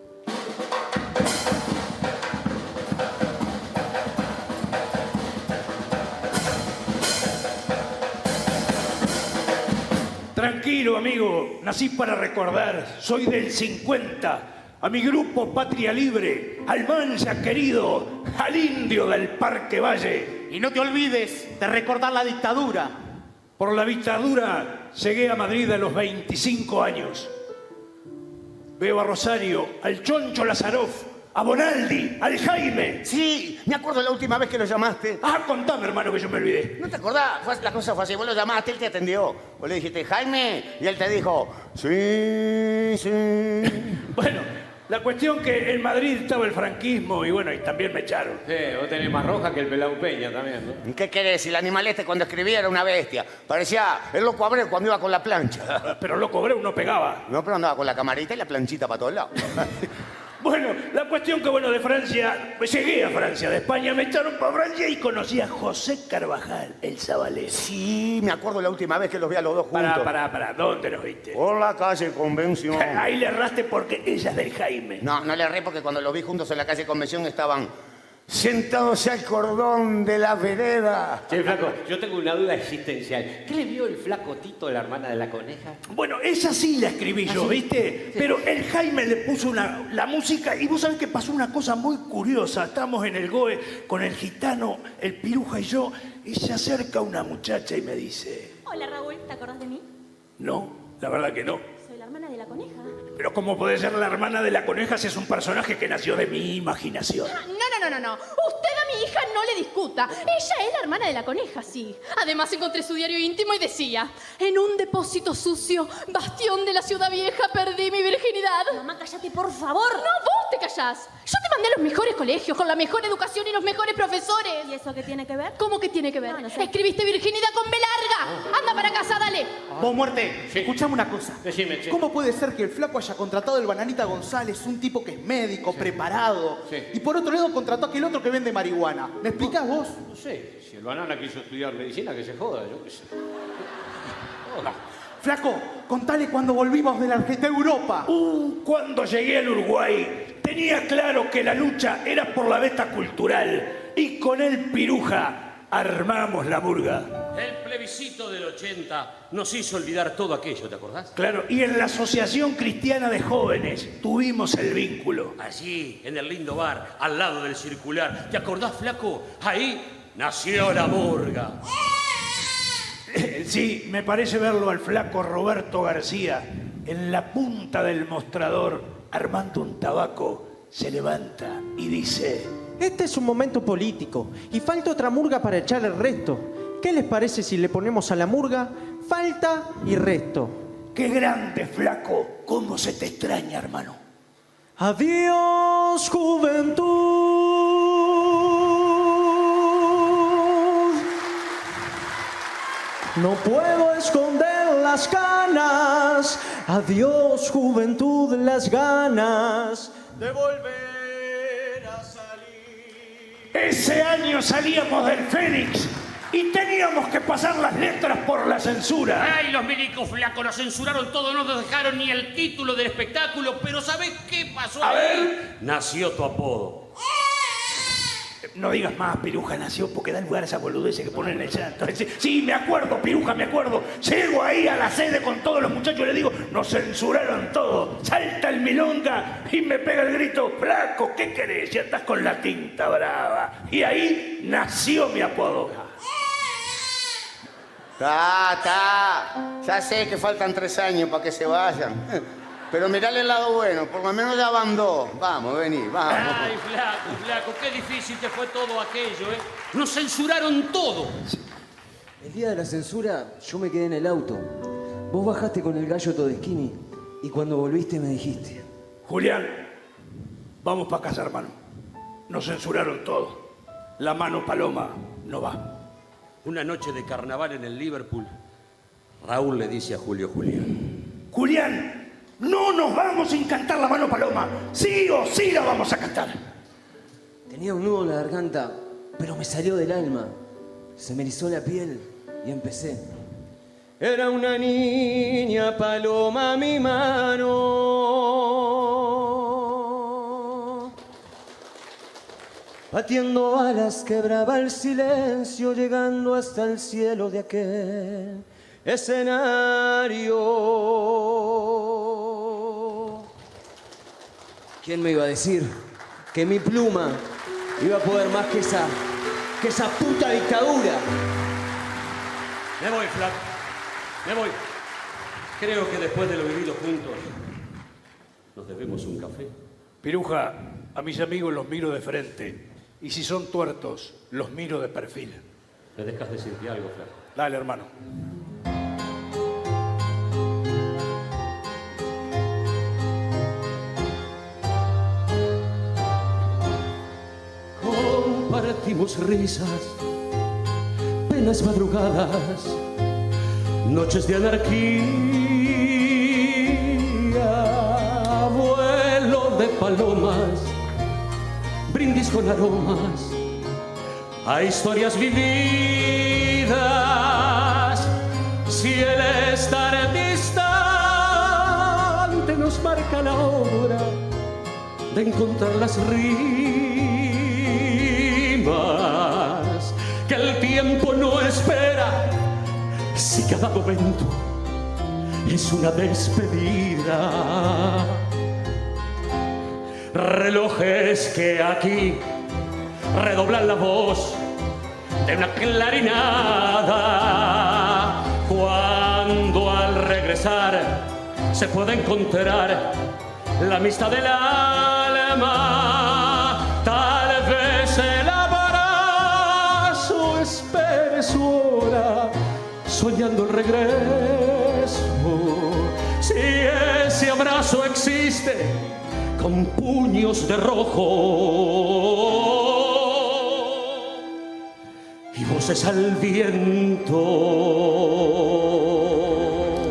Tranquilo, amigo, nací para recordar. Soy del 50. A mi grupo Patria Libre, al mancha querido, al indio del Parque Valle. Y no te olvides de recordar la dictadura. Por la dictadura llegué a Madrid a los 25 años. Veo a Rosario, al Choncho Lazaroff, a Bonaldi, al Jaime. Sí, me acuerdo la última vez que lo llamaste. Ah, contame, hermano, que yo me olvidé. ¿No te acordás? La cosa fue así. Vos lo llamaste, él te atendió. Vos le dijiste, Jaime, y él te dijo, sí, sí. Bueno, la cuestión que en Madrid estaba el franquismo y bueno, y también me echaron. Sí, vos tenés más roja que el Pelao Peña también, ¿no? ¿Qué querés? Si el animal este cuando escribía era una bestia. Parecía el Loco Abreu cuando iba con la plancha. Pero Loco Abreu no pegaba. No, pero andaba con la camarita y la planchita para todos lados. Bueno, la cuestión que, bueno, de Francia, pues llegué a Francia, de España, me echaron para Francia y conocí a José Carvajal, el sabalero. Sí, me acuerdo la última vez que los vi a los dos juntos. Pará, ¿dónde los viste? Por la calle Convención. Ahí le erraste porque ella es del Jaime. No le erré porque cuando los vi juntos en la calle Convención estaban sentados al cordón de la vereda. Che, flaco, yo tengo una duda existencial. ¿Qué le vio el flaco Tito de la hermana de la coneja? Bueno, esa sí la escribí yo, ¿viste? Sí. Pero el Jaime le puso la música y vos sabés que pasó una cosa muy curiosa. Estamos en el GOE con el gitano, el Piruja y yo, y se acerca una muchacha y me dice... Hola, Raúl, ¿te acordás de mí? No, la verdad que no. Soy la hermana de la coneja. Pero ¿cómo puede ser la hermana de la coneja si es un personaje que nació de mi imaginación? No. Usted a mi hija no le discuta. Ella es la hermana de la coneja, sí. Además encontré su diario íntimo y decía: en un depósito sucio, bastión de la ciudad vieja, perdí mi virginidad. Mamá, cállate, por favor. No, vos te callás. Yo te mandé a los mejores colegios, con la mejor educación y los mejores profesores. ¿Y eso qué tiene que ver? ¿Cómo que tiene que ver? No sé. Escribiste virginidad con B larga. Anda para casa, dale. Vos, Muerte, Sí. escuchame una cosa. Decime, che. ¿Cómo puede ser que el flaco haya contratado al Bananita González, un tipo que es médico, preparado, Sí. y por otro lado contrató a aquel otro que vende marihuana? ¿Me explicás vos? No sé, si el banana quiso estudiar medicina, que se joda, yo qué sé. Joda. Flaco, contale cuando volvimos de de Europa. Cuando llegué al Uruguay, tenía claro que la lucha era por la beta cultural. Y con el Piruja armamos la murga. El plebiscito del 80 nos hizo olvidar todo aquello, ¿te acordás? Claro, y en la Asociación Cristiana de Jóvenes tuvimos el vínculo. Allí, en el lindo bar, al lado del circular. ¿Te acordás, flaco? Ahí nació la murga. Sí, me parece verlo al flaco Roberto García en la punta del mostrador, armando un tabaco, se levanta y dice: este es un momento político y falta otra murga para echar el resto. ¿Qué les parece si le ponemos a la murga falta y resto? ¡Qué grande, flaco! ¿Cómo se te extraña, hermano? Adiós, juventud. No puedo esconder las ganas. Adiós, juventud, las ganas de volver a salir. Ese año salíamos del Fénix y teníamos que pasar las letras por la censura. ¡Ay, los milicos flacos! Nos censuraron todo, no nos dejaron ni el título del espectáculo. Pero ¿sabés qué pasó A ahí? ver. Nació tu apodo. No digas más, Piruja nació porque da lugar a esa boludez que ponen en el santo. Sí, me acuerdo, Piruja, me acuerdo. Llego ahí a la sede con todos los muchachos y le digo: nos censuraron todo. Salta el milonga y me pega el grito: flaco, ¿qué querés? Ya estás con la tinta brava. Y ahí nació mi apodo. Ya sé que faltan 3 años para que se vayan. Pero mirale el lado bueno, por lo menos ya van 2. Vamos, vení, vamos. Ay, flaco, qué difícil te fue todo aquello, ¿eh? Nos censuraron todo. El día de la censura yo me quedé en el auto. Vos bajaste con el gallo Todeschini y cuando volviste me dijiste: Julián, vamos para casa, hermano. Nos censuraron todo. La mano paloma no va. Una noche de carnaval en el Liverpool, Raúl le dice a Julio Julián: Julián, no nos vamos sin cantar la mano paloma. Sí o sí la vamos a cantar. Tenía un nudo en la garganta, pero me salió del alma. Se me erizó la piel y empecé. Era una niña paloma mi mano, batiendo alas quebraba el silencio, llegando hasta el cielo de aquel escenario. ¿Quién me iba a decir que mi pluma iba a poder más que esa puta dictadura? Me voy, flaco. Me voy. Creo que después de lo vivido juntos, nos debemos un café. Piruja, a mis amigos los miro de frente. Y si son tuertos, los miro de perfil. ¿Me dejas decirte algo, flaco? Dale, hermano. Compartimos risas, penas madrugadas, noches de anarquía, vuelo de palomas, brindis con aromas a historias vividas. Si el estar distante nos marca la hora de encontrar las rimas que el tiempo no espera, si cada momento es una despedida. Relojes que aquí redoblan la voz de una clarinada, cuando al regresar se puede encontrar la amistad del alma. Tal vez el abrazo espere su hora, soñando el regreso. Si ese abrazo existe con puños de rojo y voces al viento.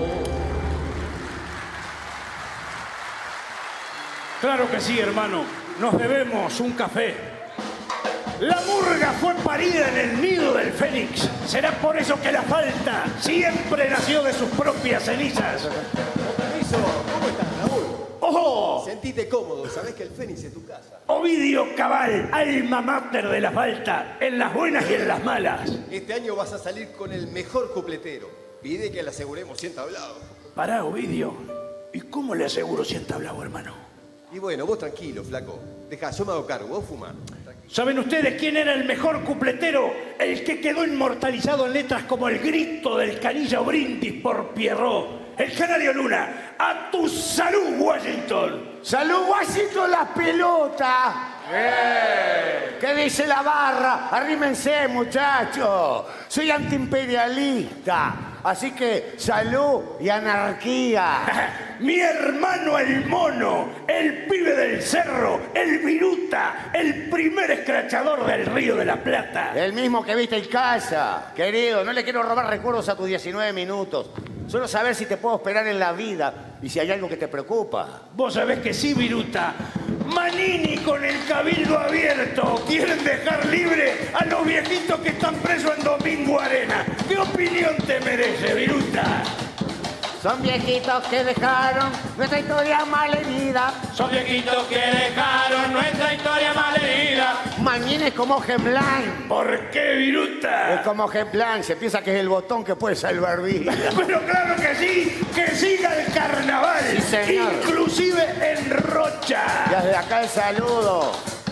Claro que sí, hermano. Nos debemos un café. La murga fue parida en el nido del Fénix. Será por eso que la falta siempre nació de sus propias cenizas. Con permiso, ¿cómo estás, Raúl? ¡Oh! ¡Oh! Sentite cómodo, sabés que el Fénix es tu casa. Ovidio Cabal, alma mater de la falta, en las buenas y en las malas. Este año vas a salir con el mejor cupletero. Pide que le aseguremos 100 tablados. Pará, Ovidio. ¿Y cómo le aseguro 100 tablados, hermano? Y bueno, vos tranquilo, flaco. Dejá, yo me hago cargo, vos fumá. ¿Saben ustedes quién era el mejor cupletero? El que quedó inmortalizado en letras como el grito del canilla o brindis por Pierrot. El Canario Luna. ¡A tu salud, Washington! ¡Salud, Washington, la pelota! ¿Qué dice la barra? Arrímense, muchachos. Soy antiimperialista. Así que salud y anarquía. Mi hermano el mono, el pibe del cerro, el viruta, el primer escrachador del Río de la Plata. El mismo que viste en casa. Querido, no le quiero robar recuerdos a tus 19 minutos. Solo saber si te puedo esperar en la vida y si hay algo que te preocupa. Vos sabés que sí, viruta. Manini con el cabildo abierto. Quieren dejar libre a los viejitos que están presos en Domingo Arena. ¿Qué opinión te merece, viruta? Son viejitos que dejaron nuestra historia malherida. Son viejitos que dejaron nuestra historia malherida. Manini es como Gemblán. ¿Por qué, viruta? Es como Gemblán, se piensa que es el botón que puede salvar vidas. Pero claro que sí, que siga el carnaval. Sí, señor. Inclusive en Rocha. Y desde acá el saludo.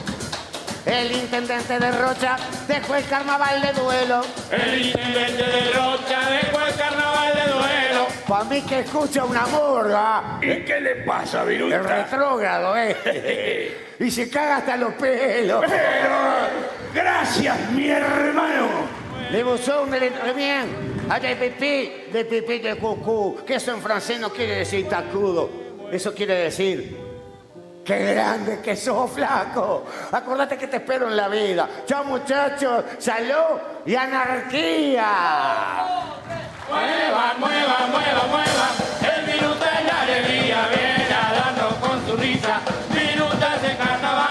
El intendente de Rocha dejó el carnaval de duelo. El intendente de Rocha dejó el carnaval de duelo. Pa' mí que escucha una murga. ¿Y qué le pasa, viruta? El retrógrado, Y se caga hasta los pelos. Pero, gracias, mi hermano. Le buzón de bien. Allá hay pipí de cucú. Que eso en francés no quiere decir tacudo. Eso quiere decir... ¡Qué grande que sos, flaco! Acordate que te espero en la vida. ¡Chao, muchachos! ¡Salud y anarquía! Mueva, mueva, mueva, mueva. El viruta es la alegría. Viene a darnos con su risa. Viruta de carnaval.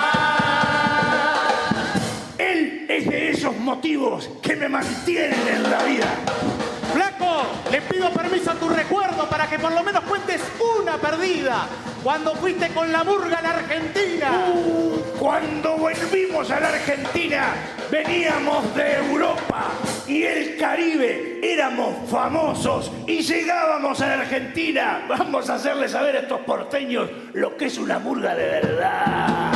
Él es de esos motivos que me mantienen en la vida. ¡Flaco! Le pido permiso a tu recuerdo para que por lo menos cuentes una perdida. Cuando fuiste con la murga a la Argentina. Cuando volvimos a la Argentina, veníamos de Europa y el Caribe. Éramos famosos y llegábamos a la Argentina. Vamos a hacerles saber a estos porteños lo que es una murga de verdad.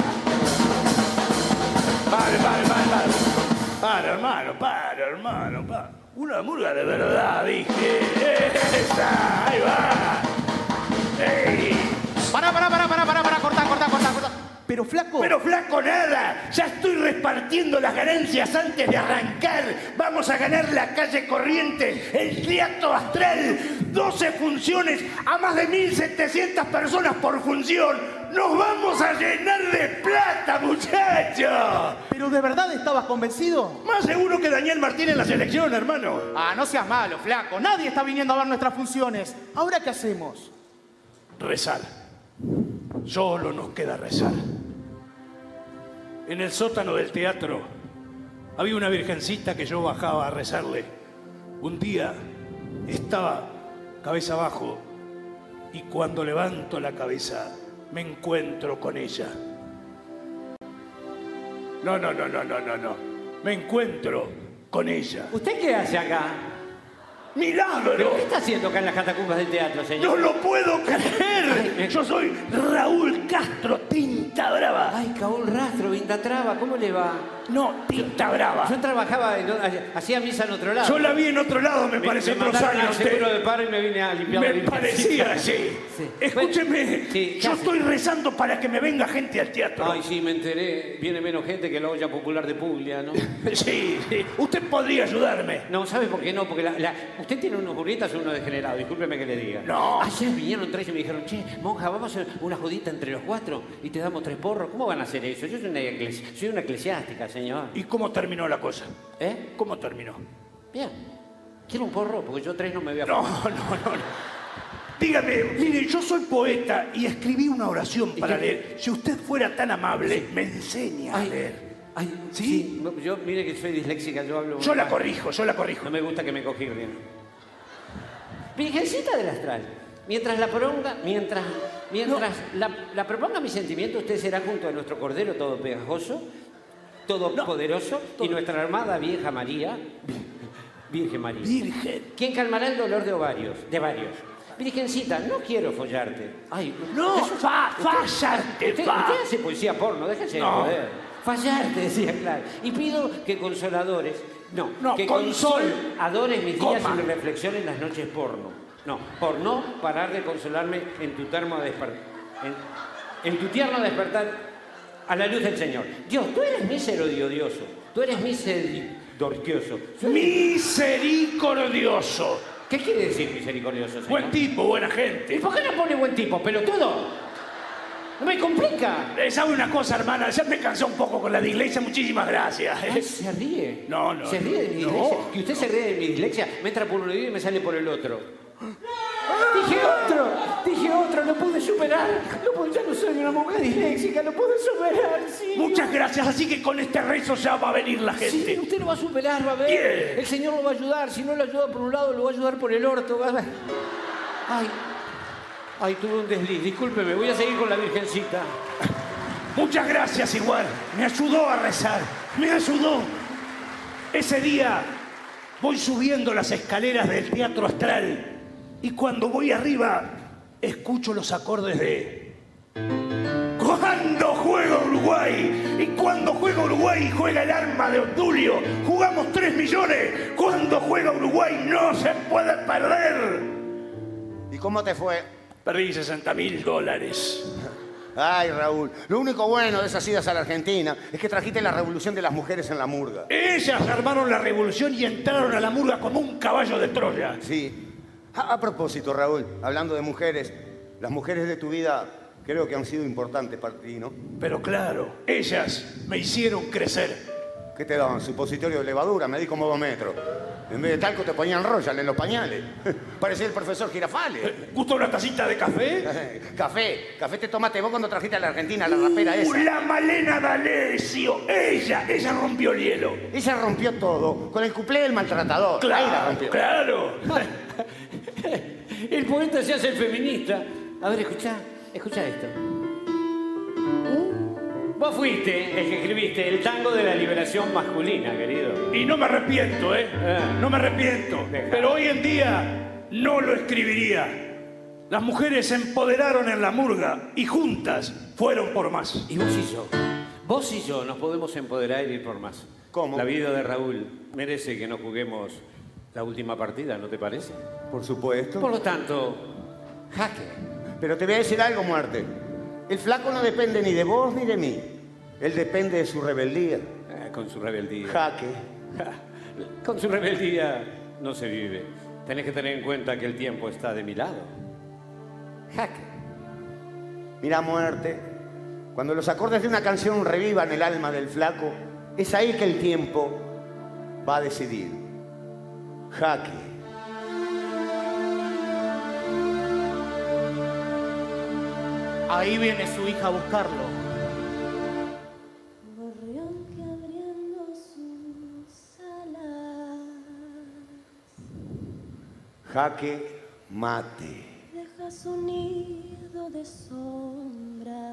Para, hermano. Una murga de verdad, dije. ¡Esa! ¡Ahí va! ¡Ey! Para, corta. Pero flaco nada. Ya estoy repartiendo las ganancias antes de arrancar. Vamos a ganar la calle Corrientes, el Teatro Astral. 12 funciones a más de 1.700 personas por función. Nos vamos a llenar de plata, muchachos. ¿Pero de verdad estabas convencido? Más seguro que Daniel Martín en la selección, hermano. Ah, no seas malo, flaco. Nadie está viniendo a ver nuestras funciones. ¿Ahora qué hacemos? Rezar. Solo nos queda rezar. En el sótano del teatro había una virgencita que yo bajaba a rezarle. Un día estaba cabeza abajo y cuando levanto la cabeza me encuentro con ella. No. Me encuentro con ella. ¿Usted qué hace acá? ¡Milagro! ¿Pero qué está haciendo acá en las catacumbas del teatro, señor? ¡No lo puedo creer! Yo soy Raúl Castro, Tinta Brava. Ay, Raúl Rastro, Vintatrava, ¿cómo le va? No, Tinta Brava. Yo trabajaba, hacía misa en otro lado. Yo la vi en otro lado, me parece, otros años. usted. Seguro de paro y me vine a limpiar Me la limpieza. parecía así. Sí. Escúcheme, Sí, yo hace? estoy rezando para que me venga gente al teatro. Ay, sí, me enteré. Viene menos gente que la olla popular de Puglia, ¿no? Sí. Usted podría ayudarme. No, ¿sabe por qué no? Porque usted tiene unos burritas o unos degenerados, discúlpeme que le diga. No. Ayer vinieron 3 y me dijeron, che, monja, vamos a hacer una jodita entre los 4 y te damos 3 porros. ¿Cómo van a hacer eso? Yo soy una eclesiástica, señor. ¿Y cómo terminó la cosa? ¿Eh? ¿Cómo terminó? Bien. ¿Quiere un porro? Porque yo 3 no me voy a... No. Dígame, mire, yo soy poeta y escribí una oración para leer. Si usted fuera tan amable, me enseña a leer. Ay, ¿Sí? sí. No, yo, mire que soy disléxica, yo hablo... Yo la corrijo. No me gusta que me cogirren. Virgencita del astral. Mientras Mientras la proponga mi sentimiento, usted será junto a nuestro cordero todo pegajoso, todo poderoso, y nuestra armada vieja María, Virgen María. Virgen. Quien calmará el dolor de varios. Virgencita, no quiero follarte. Ay, no, fallarte, usted hace poesía porno, déjese de joder. Fallarte, decía, claro. Y pido que consoladores, que consoladores mis días y mi reflexión en las noches porno. No, por no parar de consolarme en tu tierno despertar a la luz del Señor. Dios, tú eres misericordioso. Tú eres misericordioso. Misericordioso. ¿Qué quiere decir misericordioso, señor? Buen tipo, buena gente. ¿Y por qué no pone buen tipo, pelotudo? ¡No me complica! ¿Sabe una cosa, hermana? Ya me cansó un poco con la dislexia. Muchísimas gracias. Ay, ¿se ríe? No. ¿Se ríe de mi dislexia? ¿Que usted se ríe de mi dislexia? Me entra por un oído y me sale por el otro. Dije otro, lo pude superar. Ya no soy una mujer disléxica, lo pude superar, sí. Muchas gracias, así que con este rezo ya va a venir la gente. Sí, usted lo va a superar, va a ver. Bien. El Señor lo va a ayudar. Si no lo ayuda por un lado, lo va a ayudar por el orto. Va a ver. Ay, tuve un desliz. Discúlpeme, voy a seguir con la Virgencita. Muchas gracias igual. Me ayudó a rezar. Me ayudó. Ese día voy subiendo las escaleras del Teatro Astral y cuando voy arriba escucho los acordes de Cuando juega Uruguay. Y cuando juega Uruguay juega el arma de Obdulio. Jugamos 3 millones. Cuando juega Uruguay no se puede perder. ¿Y cómo te fue? Perdí $60.000. Ay, Raúl, lo único bueno de esas idas a la Argentina es que trajiste la revolución de las mujeres en la murga. Ellas armaron la revolución y entraron a la murga como un caballo de Troya. Sí. A propósito, Raúl, hablando de mujeres, las mujeres de tu vida creo que han sido importantes para ti, ¿no? Pero claro, ellas me hicieron crecer. ¿Qué te daban? Supositorio de levadura, medí como 2 metros. En vez de talco te ponían Royal en los pañales. Parecía el profesor Girafales. ¿Gusta una tacita de café? Café te tomaste vos cuando trajiste a la Argentina la rapera esa. La Malena D'Alessio. Ella rompió el hielo. Ella rompió todo. Con el cuplé del maltratador. Claro, ahí la rompió. Claro. El poeta se hace el feminista. A ver, escuchá esto. Vos fuiste el que escribiste el tango de la liberación masculina, querido. Y no me arrepiento, No me arrepiento. Pero hoy en día no lo escribiría. Las mujeres se empoderaron en la murga y juntas fueron por más. Y vos y yo nos podemos empoderar y ir por más. ¿Cómo? La vida de Raúl merece que no juguemos la última partida, ¿no te parece? Por supuesto. Por lo tanto, jaque. Pero te voy a decir algo, Muerte. El flaco no depende ni de vos ni de mí. Él depende de su rebeldía. Con su rebeldía. Jaque. Con su rebeldía no se vive. Tenés que tener en cuenta que el tiempo está de mi lado. Jaque. Mira, Muerte, cuando los acordes de una canción revivan el alma del flaco, es ahí que el tiempo va a decidir. Jaque. Ahí viene su hija a buscarlo. Gorrión que abriendo sus alas Jaque mate. deja su nido de sombra.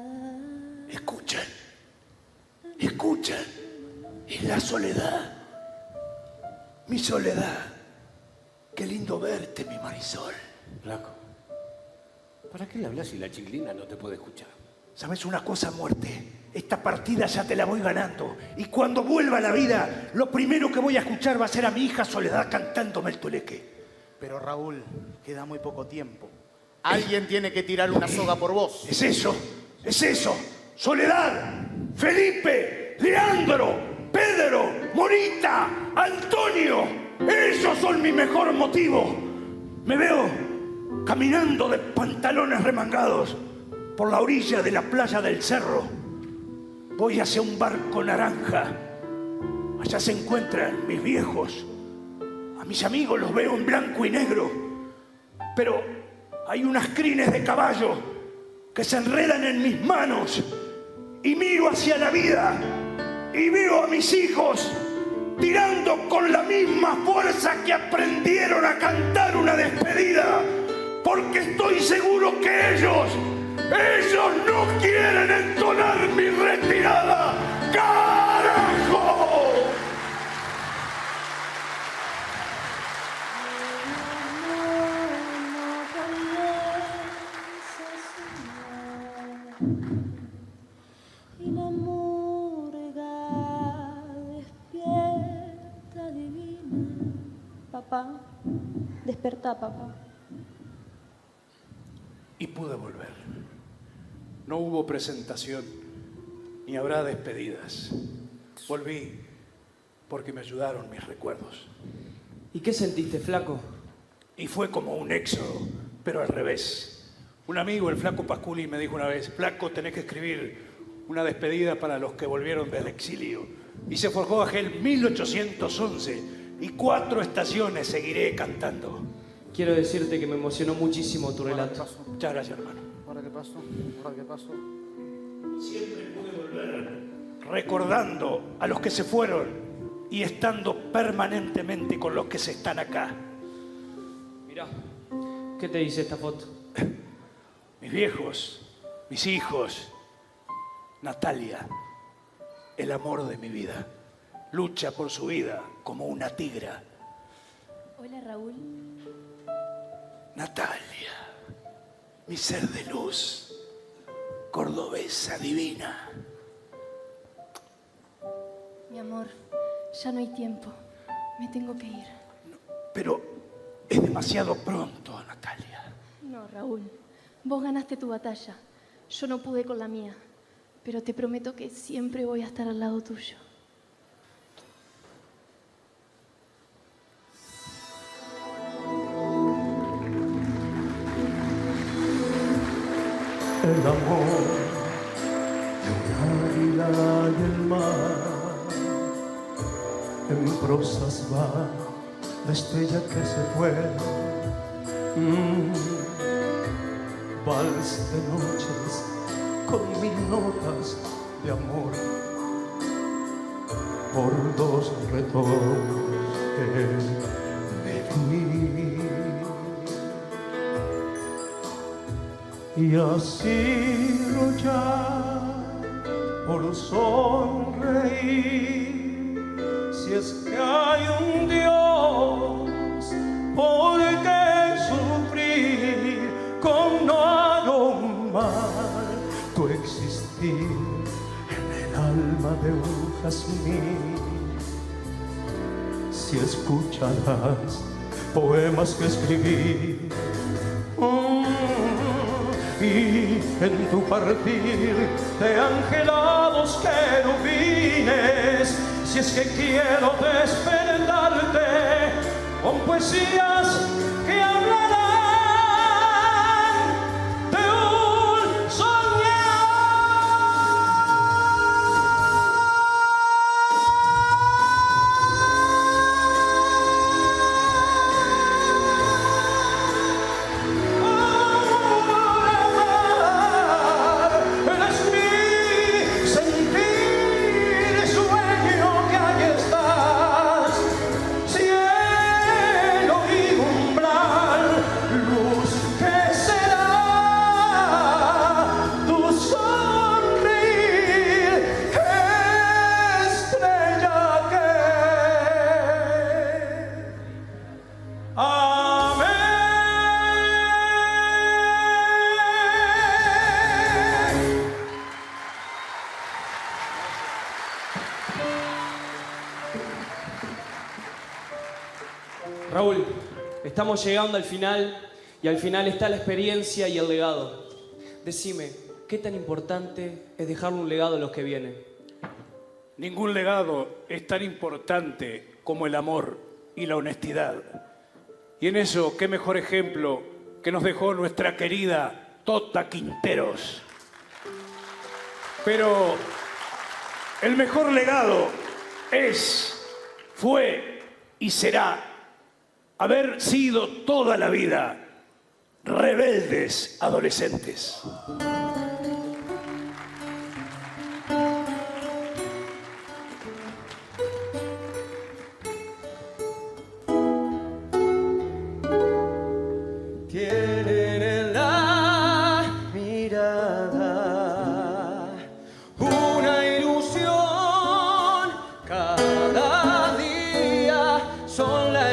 Escuchen. Es la soledad. Mi soledad. Qué lindo verte, mi Marisol. Flaco, ¿para qué le hablas si la chiclina no te puede escuchar? ¿Sabes una cosa, Muerte? Esta partida ya te la voy ganando. Y cuando vuelva a la vida, lo primero que voy a escuchar va a ser a mi hija Soledad cantándome el tuleque. Pero Raúl, queda muy poco tiempo. Alguien tiene que tirar una soga por vos. Es eso. Soledad, Felipe, Leandro, Pedro, Morita, Antonio. Esos son mi mejor motivo. Me veo caminando de pantalones remangados por la orilla de la playa del Cerro. Voy hacia un barco naranja. Allá se encuentran mis viejos. A mis amigos los veo en blanco y negro. Pero hay unas crines de caballo que se enredan en mis manos. Y miro hacia la vida y veo a mis hijos tirando con la misma fuerza que aprendieron a cantar una despedida. Porque estoy seguro que ellos ¡Ellos no quieren entonar mi retirada! ¡Carajo! Y la murga despierta divina. Papá, despertá, papá. Y pude volver. No hubo presentación, ni habrá despedidas. Volví porque me ayudaron mis recuerdos. ¿Y qué sentiste, flaco? Y fue como un éxodo, pero al revés. Un amigo, el flaco Pasculi, me dijo una vez: flaco, tenés que escribir una despedida para los que volvieron del exilio. Y se forjó aquel 1811, y 4 estaciones seguiré cantando. Quiero decirte que me emocionó muchísimo tu relato. Muchas gracias, hermano. ¿Ahora qué pasó? ¿Ahora qué pasó? Siempre pude volver recordando a los que se fueron y estando permanentemente con los que se están acá. Mirá, ¿qué te dice esta foto? Mis viejos, mis hijos, Natalia, el amor de mi vida, lucha por su vida como una tigra. Hola, Raúl. Natalia, mi ser de luz, cordobesa divina. Mi amor, ya no hay tiempo. Me tengo que ir. Pero es demasiado pronto, Natalia. No, Raúl. Vos ganaste tu batalla. Yo no pude con la mía. Pero te prometo que siempre voy a estar al lado tuyo. El amor de un águila y el mar, en prosas va la estrella que se fue. Vals de noches con 1000 notas de amor, por 2 retos de vivir. Y así luchar por sonreír, si es que hay un Dios, ¿por qué sufrir con no aromar tu existir en el alma de un jazmín? Si escucharás poemas que escribí, y en tu partir de angelados querubines, si es que quiero despertarte con poesías que hablarán de un soñar. Raúl, estamos llegando al final y al final está la experiencia y el legado. Decime, ¿qué tan importante es dejarle un legado a los que vienen? Ningún legado es tan importante como el amor y la honestidad. Y en eso, qué mejor ejemplo que nos dejó nuestra querida Tota Quinteros. Pero el mejor legado fue y será haber sido toda la vida rebeldes adolescentes. Tienen en la mirada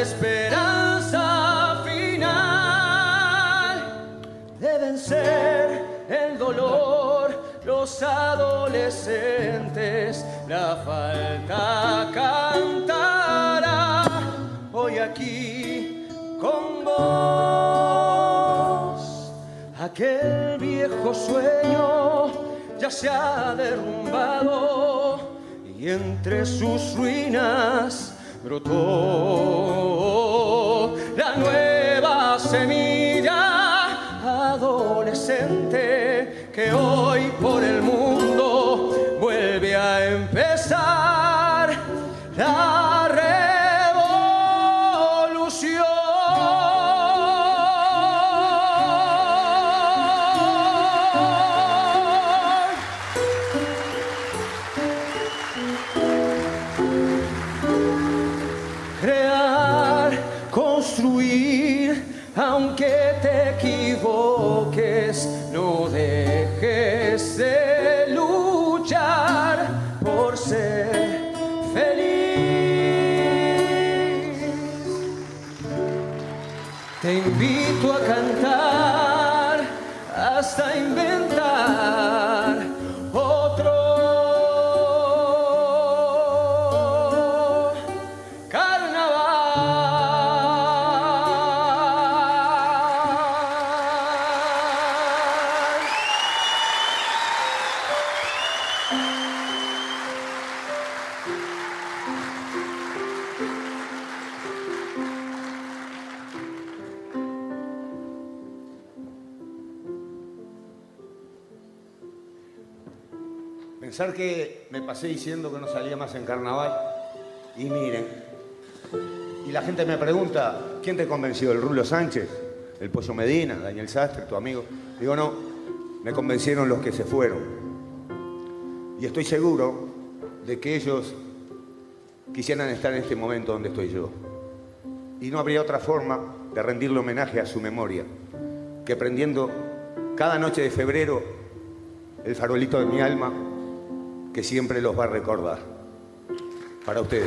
esperanza final. Deben ser el dolor, los adolescentes, la falta cantará hoy aquí con vos. Aquel viejo sueño ya se ha derrumbado y entre sus ruinas brotó la nueva semilla adolescente que hoy por el mundo vuelve a empezar la revolución. Crear, construir, aunque te equivoques, no dejes de luchar por ser feliz. Te invito a cantar hasta inventar otro Pensar que me pasé diciendo que no salía más en carnaval. Y miren, y la gente me pregunta, ¿quién te convenció? ¿El Rulo Sánchez? ¿El Pollo Medina? ¿Daniel Sastre, tu amigo? Digo, no, me convencieron los que se fueron. Y estoy seguro de que ellos quisieran estar en este momento donde estoy yo. Y no habría otra forma de rendirle homenaje a su memoria que prendiendo cada noche de febrero el farolito de mi alma, que siempre los va a recordar. Para ustedes.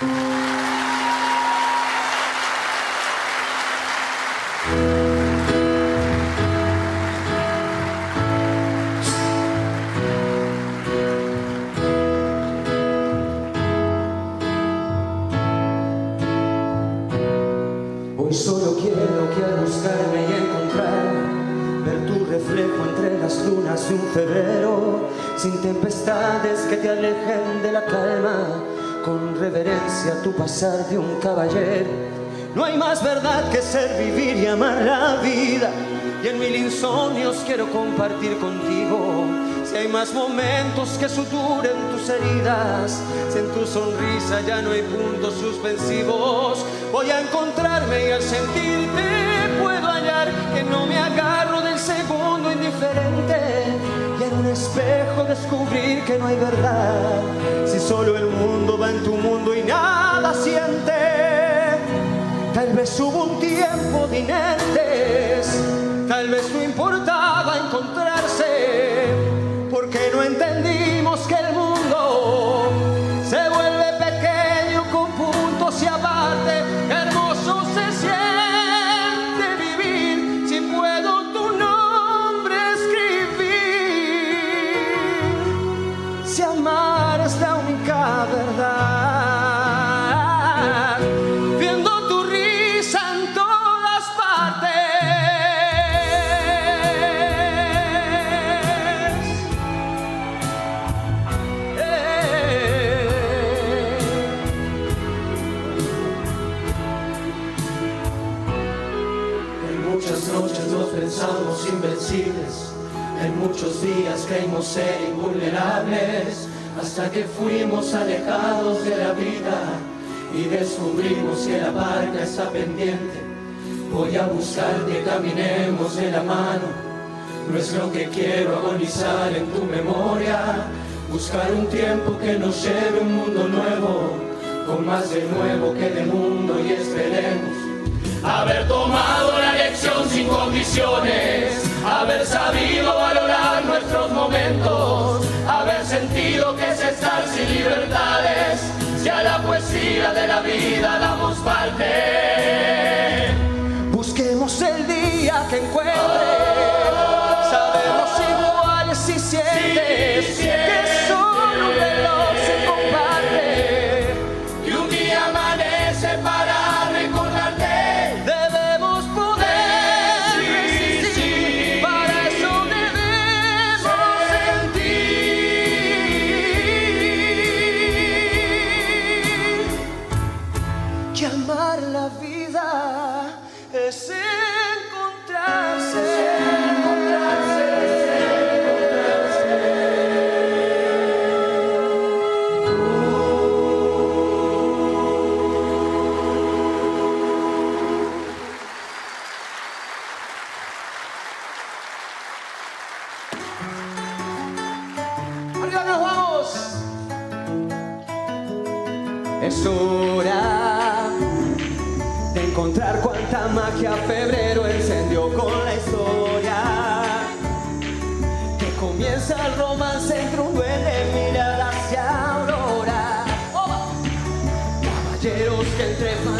Hoy solo quiero que al buscarme y encontrar, ver tu reflejo entre las lunas de un febrero, sin tempestades que te alejen de la calma, con reverencia tu pasar de un caballero. No hay más verdad que ser, vivir y amar la vida, y en mil insomnios quiero compartir contigo. Si hay más momentos que suturen tus heridas, si en tu sonrisa ya no hay puntos suspensivos, voy a encontrarme y al sentirte puedo hallar que no me agarro del segundo indiferente, y en un espejo descubrir que no hay verdad, si solo el mundo va en tu mundo y nada siente. Tal vez hubo un tiempo de inertes, tal vez no importaba encontrarse, porque no entendimos que el mundo se vuelve pequeño con puntos y aparte. Qué hermoso se siente vivir si puedo tu nombre escribir, si amar es la única verdad, viendo tu risa en todas partes. Muchas noches nos pensamos invencibles, en muchos días creímos ser invulnerables, hasta que fuimos alejados de la vida y descubrimos que la barca está pendiente. Voy a buscar que caminemos de la mano, no es lo que quiero agonizar en tu memoria, buscar un tiempo que nos lleve a un mundo nuevo, con más de nuevo que de mundo, y esperemos haber tomado la lección sin condiciones, haber sabido valorar nuestros momentos, haber sentido que es estar sin libertades, si a la poesía de la vida damos parte. Es hora de encontrar cuánta magia febrero encendió con la historia. Que comienza el romance entre un duende, mirar hacia aurora. Caballeros que entre